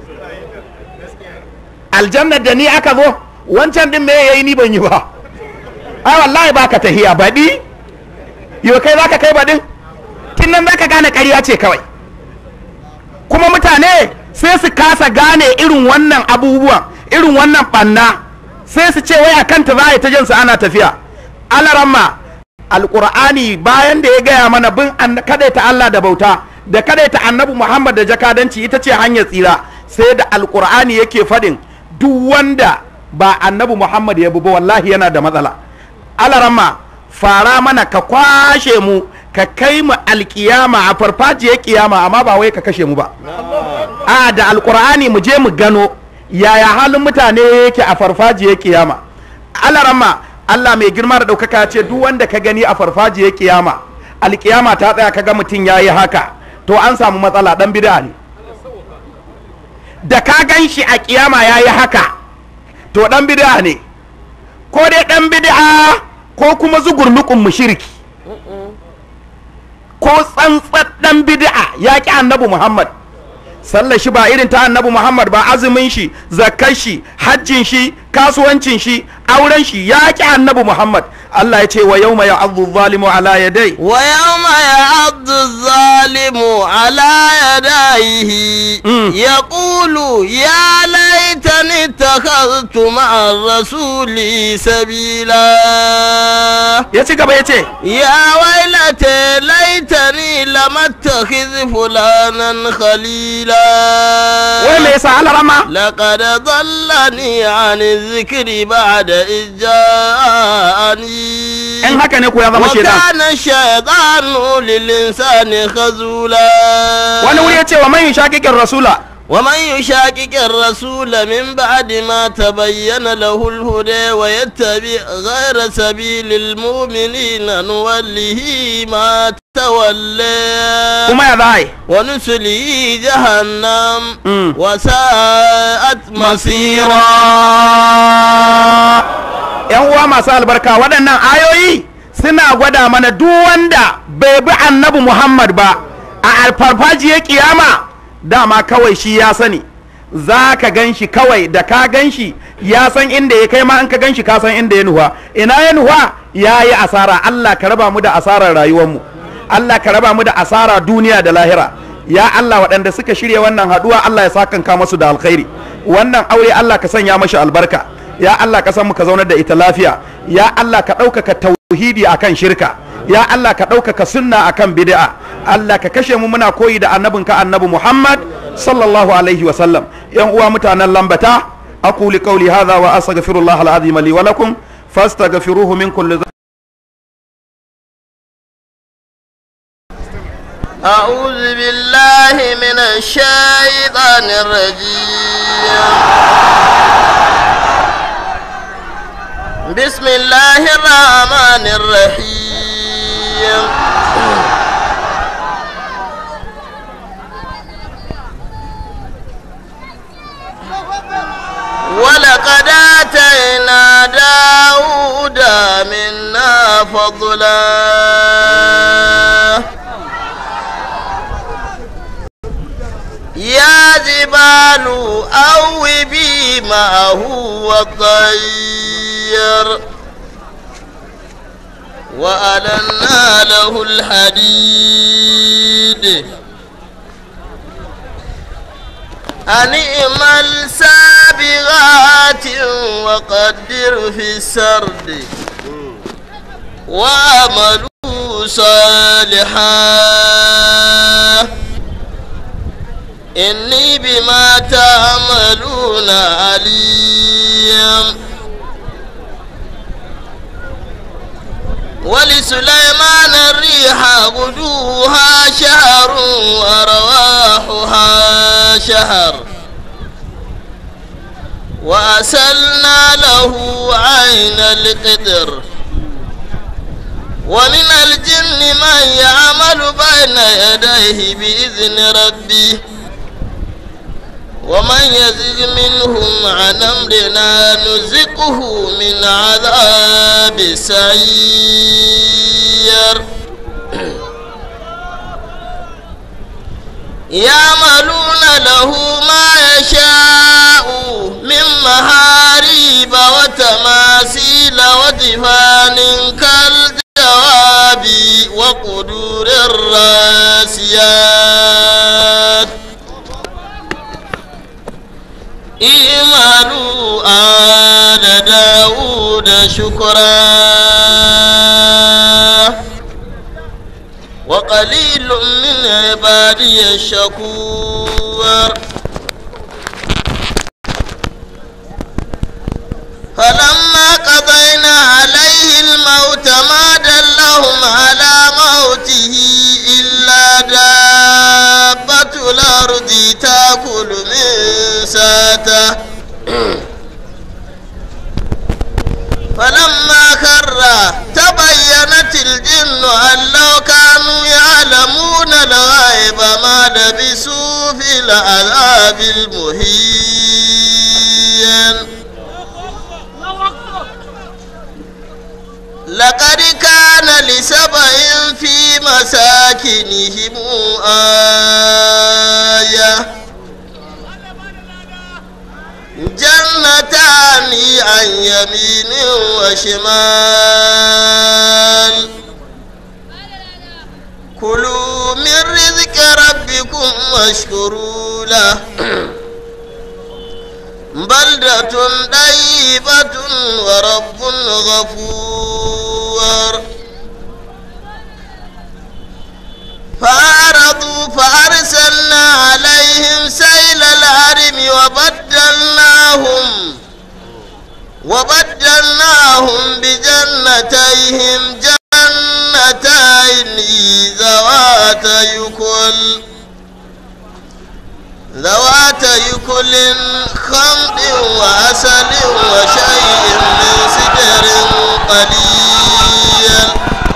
aljanna da ni aka zo, wancan din me yayi ni ban yi ba. Ai wallahi baka tahiya baɗi, yau kai zaka kai baɗin, tun nan zaka gane ƙarya ce kawai. kuma mutane sai su kasa gane irin wannan abubuwan, irin wannan banna, sai su ce wai akan ta za a yi ta jinsu ana tafiya. Alaramma alƙur'ani bayan da ya gaya mana bin kadaita Allah da bauta da kadaita annabi Muhammad da jakadanci ita ce hanyar tsira, sai da alƙur'ani yake faɗin duk wanda ba annabi Muhammad ya bi ba wallahi yana da matsala. Alaramma fara mana ka kwashe mu ka kai mu alkiyama a farfajiyar kiyama, amma ba wai ka kashe mu ba. A da alkur'ani mu je mu gano yaya halin mutane yake a farfajiyar kiyama. Alaramma Allah mai girma da ɗaukaka ce duk wanda ka gani a farfajiyar kiyama, alkiyama ta tsaya kaga mutum yayi haka, to an samu matsala, dan bid'a ne. Da ka gan shi a kiyama yayi haka, to dan bid'a ne, ko dai dan bid'a ko kuma zugurnukun mushriki, ko tsantsar dan bid'a ya ki annabi Muhammad. Sallar shi ba irin ta annabi Muhammad ba, azumin shi, zakkar shi, hajjin shi, kasuwancin shi, auren shi ya ki annabi Muhammad. Allah ya ce wa yawma ya'addu zalimu ala yadai wa yawma ya'addu zalimu ala yadayhi yaqulu ya laitani ittakhadhtu ma'a rasuli sabila. Ya ci gaba ya ce ya wailata laitani lam attakhidh fulanan khalila. Wai me yasa Allah rama? Laqad dhallani 'ani dhikri ba'da ijja'ani. In haka ne ko ya zama shaitan. Wa kana shaytanu lil insani khazula. Wani wuri yace wa man yushaqiqir rasula wa man yushaqiqir rasula min ba'di ma tabayyana lahu al-huda wa yattabi' ghayra sabilil mu'minina nuwallihi ma tawalla kuma ya zai wa nuslihi jahannam wa sa'at masira. Yan uwa masu albarka, waɗannan ayoyi suna gwada mana duk wanda bai bi annabi Muhammad ba a alfarfajiyar kiyama, dama kawai shi ya sani, za ka gan shi kawai da ka gan shi ya san inda ya kai, ma in ka gan shi ka san inda ya nuha. Ina ya nuha? Ya yi asara. Allah ka raba mu da asarar rayuwarmu, Allah ka raba mu da asara duniya da lahira. Ya Allah, waɗanda suka shirya wannan haɗuwa Allah ya sakanka masu da alkhairi. Wannan aure Allah ka sanya mashi albarka. Ya Allah ka san mu ka zaunar da ita lafiya. Ya Allah ka ɗaukaka tauhidi akan shirka. Ya Allah ka ɗaukaka sunna akan bid'a. Allah ka kashe mu muna koyi da annabinka annabi Muhammad sallallahu alaihi wa sallam. Yan uwa mutanen Lambata, aquli qawli hadha wa astaghfirullah al-azim li wa lakum fastaghfiruhu min kulli dhanbin. أعوذ بالله من الشيطان الرجيم. بسم الله الرحمن الرحيم. ولقد آتينا داود منا فضلا يا جبال أوبي معه والطير وألنا له الحديد أن اعمل سابغات وقدر في السرد وعملوا صالحا إني بما تعملون عليم. ولسليمان الريح غدوها شهر ورواحها شهر وأسلنا له عين القدر ومن الجن من يعمل بين يديه بإذن ربه ومن يزغ منهم عن أمرنا نزقه من عذاب السعير. يعملون له ما يشاء من محاريب وتماثيل ودفان كالجواب وقدور الراسيات اعملوا آل داود شكرا وقليل من عبادي الشكور فلما قضينا عليه الموت ما دلهم على موته إلا دابة الأرض تأكل من ساته فلما خر تبينت الجن أن لو كانوا يعلمون الغيب ما لبثوا في العذاب المهين لقد كان لسبع في مساكنهم آية جنتان عن يمين وشمال كلوا من رزق ربكم واشكروا له بلدة طيبة ورب غفور فأعرضوا فأرسلنا عليهم سيل العرم وبدلناهم وبدلناهم بجنتيهم جنتين ذواتي يكل ذواتي كل خمط وعسل وشيء من سدر قليل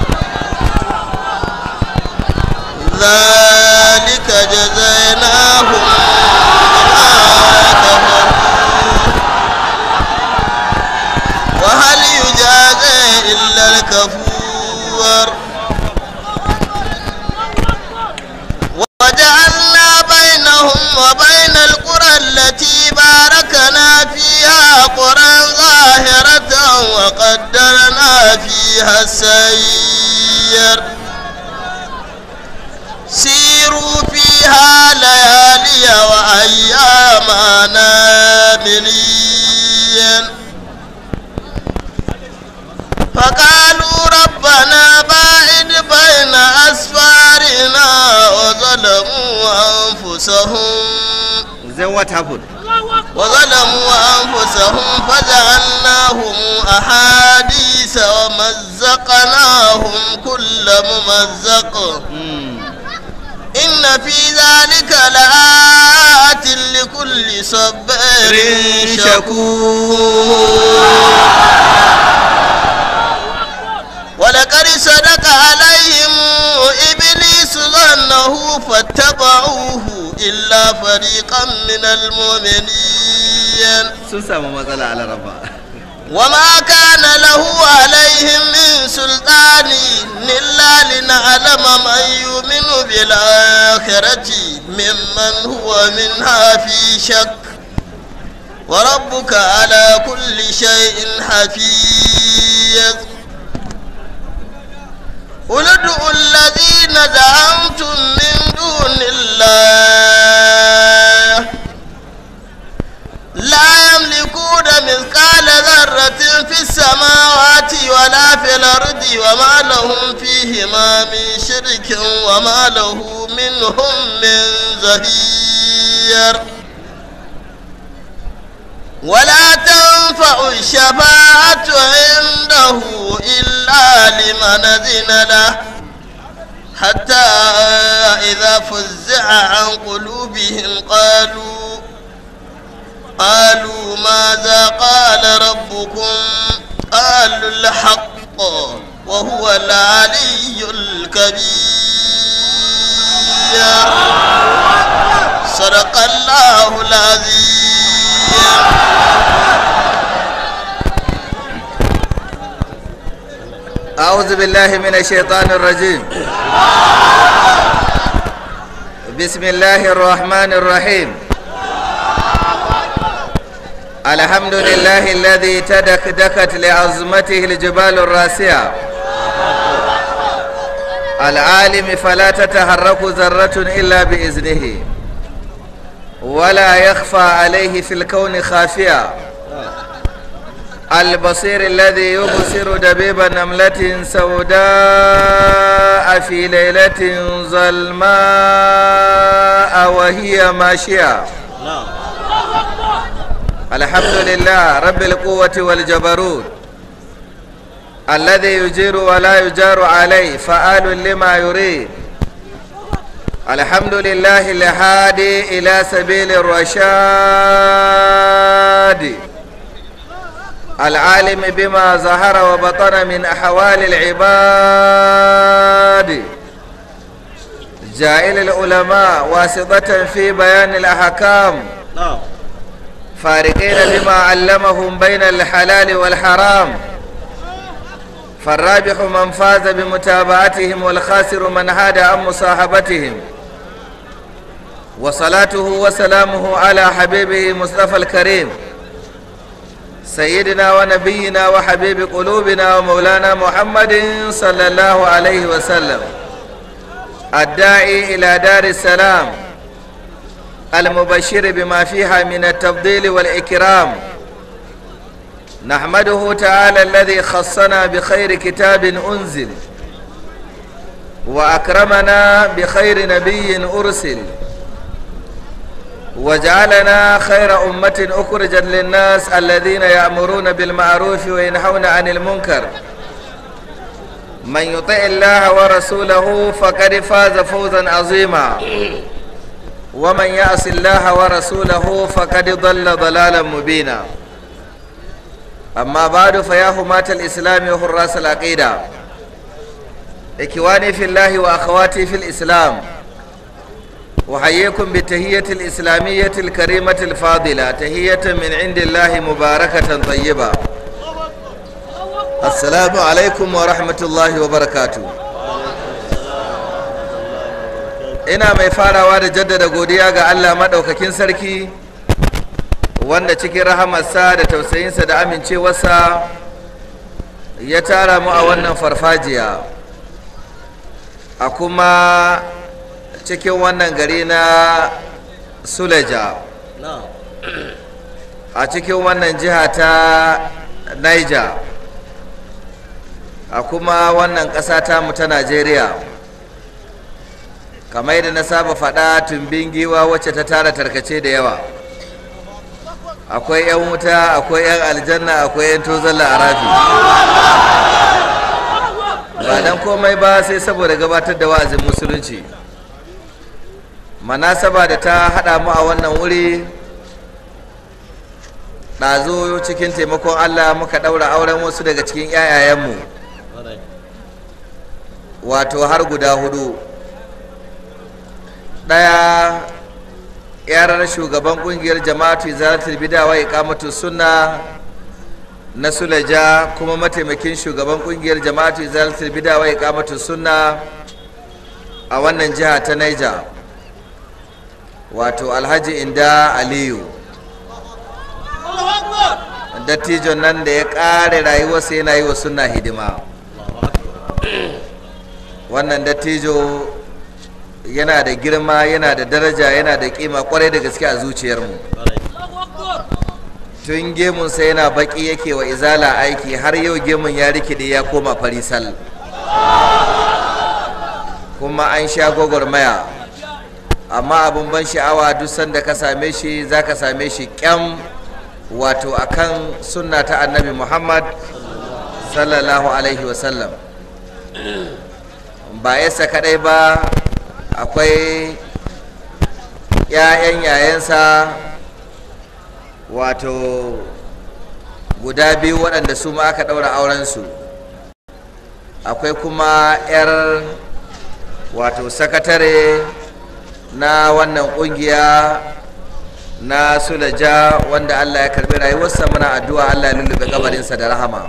ذلك جزيناهم بما كفروا وهل يجازى إلا الكفور وجعلنا بينهم وبين القرى التي باركنا فيها قرى ظاهرة وقدرنا فيها السير سيروا فيها ليالي وأياما نامنين فقالوا ربنا باعد بين أسفارنا وظلموا أنفسهم Then what happened? وظلموا أنفسهم فجعلناهم أحاديث ومزقناهم كل ممزق إن في ذلك لآيات لكل صبار شكور ولقد صدق عليهم إبليس ظنه فاتبعوه إلا فريقا من المؤمنين وما كان له عليهم من سلطان إلا لنعلم من يؤمن بالآخرة ممن هو منها في شك وربك على كل شيء حفيظ قل ادعوا الذين زعمتم من دون الله لا يملكون مثقال ذرة في السماوات ولا في الأرض وما لهم فيهما من شرك وما له منهم من ظهير ولا تنفع الشفاعة عنده إلا لمن أذن له حتى إذا فزع عن قلوبهم قالوا قالوا ماذا قال ربكم قالوا الحق وهو العلي الكبير صدق الله العظيم. أعوذ بالله من الشيطان الرجيم. بسم الله الرحمن الرحيم. الحمد لله الذي تدكدكت لعظمته الجبال الراسية العالم فلا تتحرك ذرة إلا بإذنه ولا يخفى عليه في الكون خافيا البصير الذي يبصر دبيب نملة سوداء في ليلة ظلماء وهي ماشية. الحمد لله رب القوة والجبروت الذي يجير ولا يجار عليه فعال لما يريد. الحمد لله الهادي إلى سبيل الرشاد العالم بما ظهر وبطن من أحوال العباد جائل العلماء واسطة في بيان الأحكام فارقين بما علمهم بين الحلال والحرام فالرابح من فاز بمتابعتهم والخاسر من هاد عن مصاحبتهم وصلاته وسلامه على حبيبه مصطفى الكريم سيدنا ونبينا وحبيب قلوبنا ومولانا محمد صلى الله عليه وسلم الداعي إلى دار السلام المبشر بما فيها من التفضيل والإكرام. نحمده تعالى الذي خصنا بخير كتاب أنزل وأكرمنا بخير نبي أرسل وجعلنا خير أمة أخرجت للناس الذين يأمرون بالمعروف وينهون عن المنكر. من يطع الله ورسوله فقد فاز فوزا عظيما ومن يعص الله ورسوله فقد ضل ضلالا مبينا. أما بعد فيا حماة الإسلام وحراس العقيدة إخواني في الله وأخواتي في الإسلام أحييكم بالتحية الإسلامية الكريمة الفاضلة تحية من عند الله مباركة طيبة. السلام عليكم ورحمة الله وبركاته. ina mai farawa da jaddada godiya ga Allah maɗaukakin sarki wanda cikin rahamarsa da tausayinsa da amincewarsa ya tara mu a wannan farfajiya a kuma cikin wannan gari na Suleja a cikin wannan jiha ta Niger a kuma wannan ƙasa ta mu ta Najeriya. Kamar yadda na saba faɗa, tumbin giwa wacce ta tara tarkace da yawa, akwai 'yan wuta, akwai 'yan aljanna, akwai 'yan tozalla a rafi. Ba dan komai ba sai saboda gabatar da wa'azin musulunci. Manasaba da ta haɗa mu a wannan wuri, ɗazo cikin taimakon Allah muka ɗaura auren wasu daga cikin 'ya'yayenmu, wato har guda hudu. Ɗaya yarar shugaban ƙungiyar jama'atu izalatul bid'a wa iqamatus sunna na Suleja kuma mataimakin shugaban ƙungiyar jama'atu izalatul bid'a wa iqamatus sunna a wannan jiha ta Niger, wato Alhaji Inda Aliyu, dattijon nan da ya ƙare rayuwarsa yana yi wa sunna hidima. Wannan dattijo yana da girma, yana da daraja, yana da kima kwarai da gaske a zuciyarmu. Tun gemunsa yana baki yake wa izala aiki, har yau gemun ya rikide ya koma farisal, kuma an sha gwagwarmaya. Amma abin ban sha'awa duk sanda ka same shi za ka same shi kyam, wato akan sunna ta annabi Muhammad sallallahu alaihi wasallam. Ba yasa kadai ba, akwai ‘ya'yan yayansa wato guda biyu waɗanda su ma aka ɗaura aurensu. Akwai kuma ‘yar wato sakatare na wannan ƙungiya na Suleja wanda Allah ya karɓi rayuwarsa, muna addu'a Allah ya lullube kabarinsa da rahama.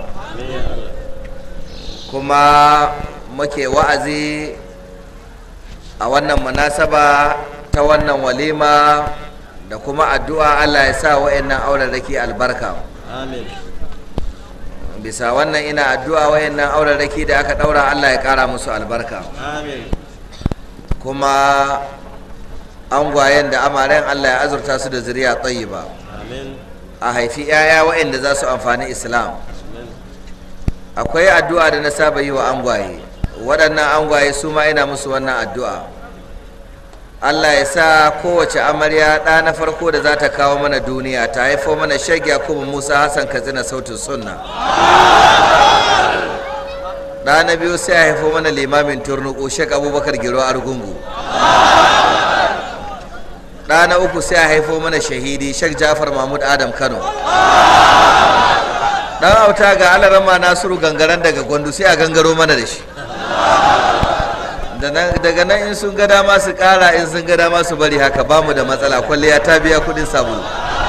Kuma muke wa'azi a wannan munasaba ta wannan walima da kuma addu'a Allah ya sa wa'annan aurarraki albarka. Amin. Bisa wannan ina addu'a wa'annan aurarraki da aka daura Allah ya kara musu albarka. Amin. Kuma angwayen da amaren Allah ya azurta su da zuriya tayyiba, a haifi 'ya'ya waɗanda za su amfani Islam. Akwai addu'a da na saba yi wa angwaye, waɗannan angwaye su ma ina musu wannan addu'a. Allah ya sa kowace amarya ɗa na farko da za ta kawo mana duniya ta haifo mana Sheikh Yakubu Musa Hassan Katsina sautin sunna. Ɗa na biyu sai a haifo mana limamin turnuku Sheikh Abubakar Giro Argungu. Ɗa na uku sai a haifo mana shahidi Sheikh Jafar Mahmud Adam Kano. Ɗan auta ga Alarama Nasiru gangaren daga Gwandu sai a gangaro mana da shi. Daga nan in sun ga dama su kara, in sun ga dama su bari, haka ba mu da matsala, kwalliya ta biya kudin sabulu.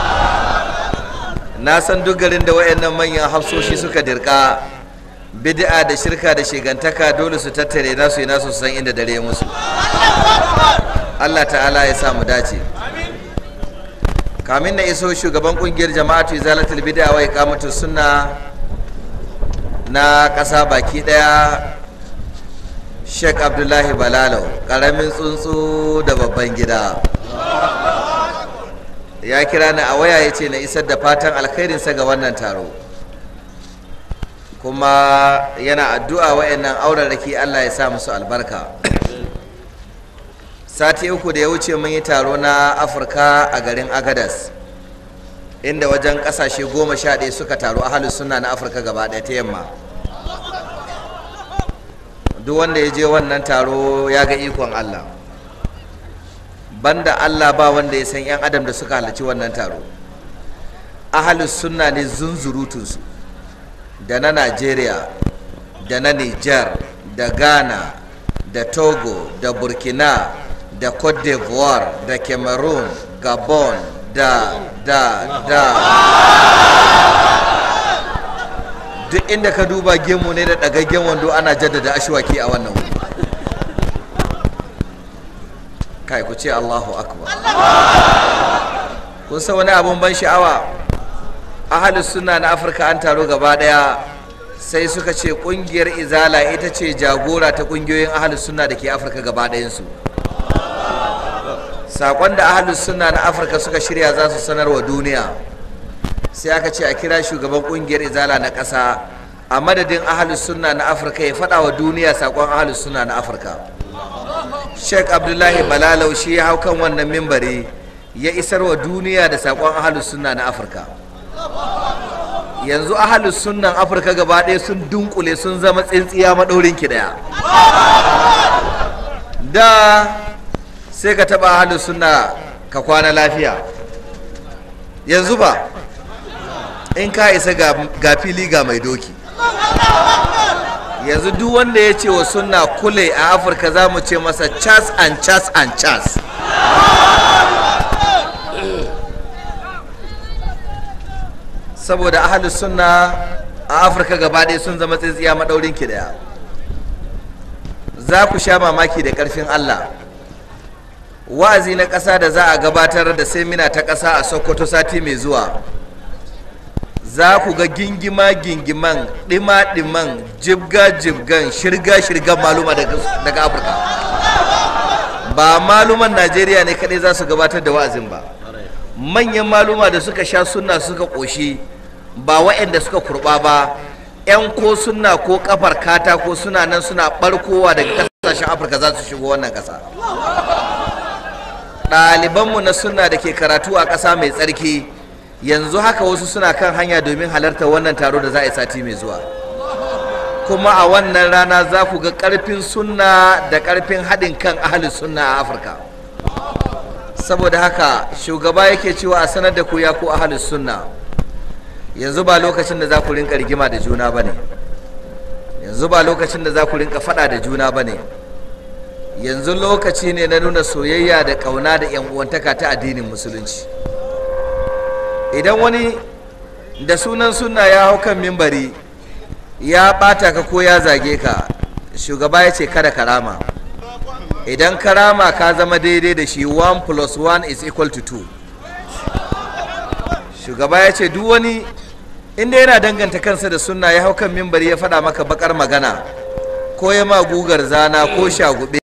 Na san duk garin da wayannan manyan hafsoshi suka dirka bid'a da shirka da shegantaka, dole su tattare nasu yi nasu su san inda dare musu. Allah ta'ala ya sa mu dace. Kamin na iso shugaban kungiyar jama'atu izalatul bid'a wa iqamatus sunna na ƙasa baki daya, Sheikh Abdullahi Balalo, ƙaramin tsuntsu da babban gida, ya kira ni a waya ya ce na isar da fatan alkhairinsa ga wannan taro, kuma yana addu'a wa'annan aurarraki Allah ya sa musu albarka. Sati uku da ya wuce mun yi taro na Afirka a garin Agadas, inda wajen ƙasashe goma sha ɗaya suka taru ahlus sunna na Afirka gaba ɗaya ta yamma. Duk wanda ya je wannan taro ya ga ikon Allah, banda Allah ba wanda ya san 'yan adam da suka halarci wannan taro. Ahlus sunna ne zunzurutunsu, da na Najeriya, da na Niger, da Ghana, da Togo, da Burkina, da Cote d'Ivoire, da Cameroon, Gabon, da da da duk inda ka duba gemu ne da ɗagaggen wando, ana jaddada ashwaki a wannan wuri. Kai ku ce Allahu akbar. Kun san wani abun ban sha'awa, ahlus sunna na Afirka an taro gaba daya, sai suka ce kungiyar izala ita ce jagora ta kungiyoyin ahlus sunna da ke Afirka gaba ɗayansu. Sakon da ahlus sunna na Afirka suka shirya za su sanar wa duniya, sai aka ce a kira shugaban kungiyar izala na ƙasa a madadin ahlus sunna na Afirka ya faɗa wa duniya sakon ahlus sunna na Afirka. Sheikh Abdullahi Balalau shi ya hau kan wannan mimbari ya isar wa duniya da sakon ahlus sunna na Afirka. Yanzu ahlus sunnan Afirka gaba ɗaya sun dunkule, sun zama tsintsiya maɗaurin ki ɗaya. Da sai ka taɓa ahlus sunna ka kwana lafiya, yanzu ba, in ka isa ga fili ga mai doki. Yanzu duk wanda ya ce wa sunna kule a Afirka za mu ce masa chas and chas and chas. Saboda ahlus sunna a Afirka gaba ɗaya sun zama tsintsiya maɗaurin ki ɗaya. Za ku sha mamaki da ƙarfin Allah. Wa'azi na ƙasa da za a gabatar da semina ta ƙasa a Sokoto sati mai zuwa, za ku ga gingima gingiman, ɗima ɗiman, jibga jibgan, shirga shirgan maluma daga Afirka. Ba maluman Najeriya ne kaɗai za su gabatar da wa'azin ba, manyan maluma da suka sha sunna suka ƙoshi, ba waɗanda suka kurɓa ba, 'yan ko sunna ko kafar katako suna nan suna ɓarkowa daga ƙasashen Afirka za su shigo wannan ƙasa. Ɗalibanmu na sunna da ke karatu a ƙasa mai tsarki yanzu haka wasu suna kan hanya domin halartar wannan taro da za a yi sati mai zuwa, kuma a wannan rana za ku ga ƙarfin sunna da ƙarfin haɗin kan ahlus sunna a Afirka. Saboda haka shugaba yake cewa a sanar da ku ya ku ahlus sunna, yanzu ba lokacin da za ku rinka rigima da juna ba ne, yanzu ba lokacin da za ku rinka faɗa da juna ba ne, yanzu lokaci ne na nuna soyayya da ƙauna da 'yan uwantaka ta addinin musulunci. Idan wani da sunan sunna ya hau kan mimbari ya ɓata ka ko ya zage ka, shugaba ya ce kada karama. Idan karama ka zama daidai da shi, one plus one is equal to two. Shugaba ya ce duk wani inda yana danganta kansa da sunna ya hau kan mimbari ya faɗa maka bakar magana ko ya ma gugar zana ko shagube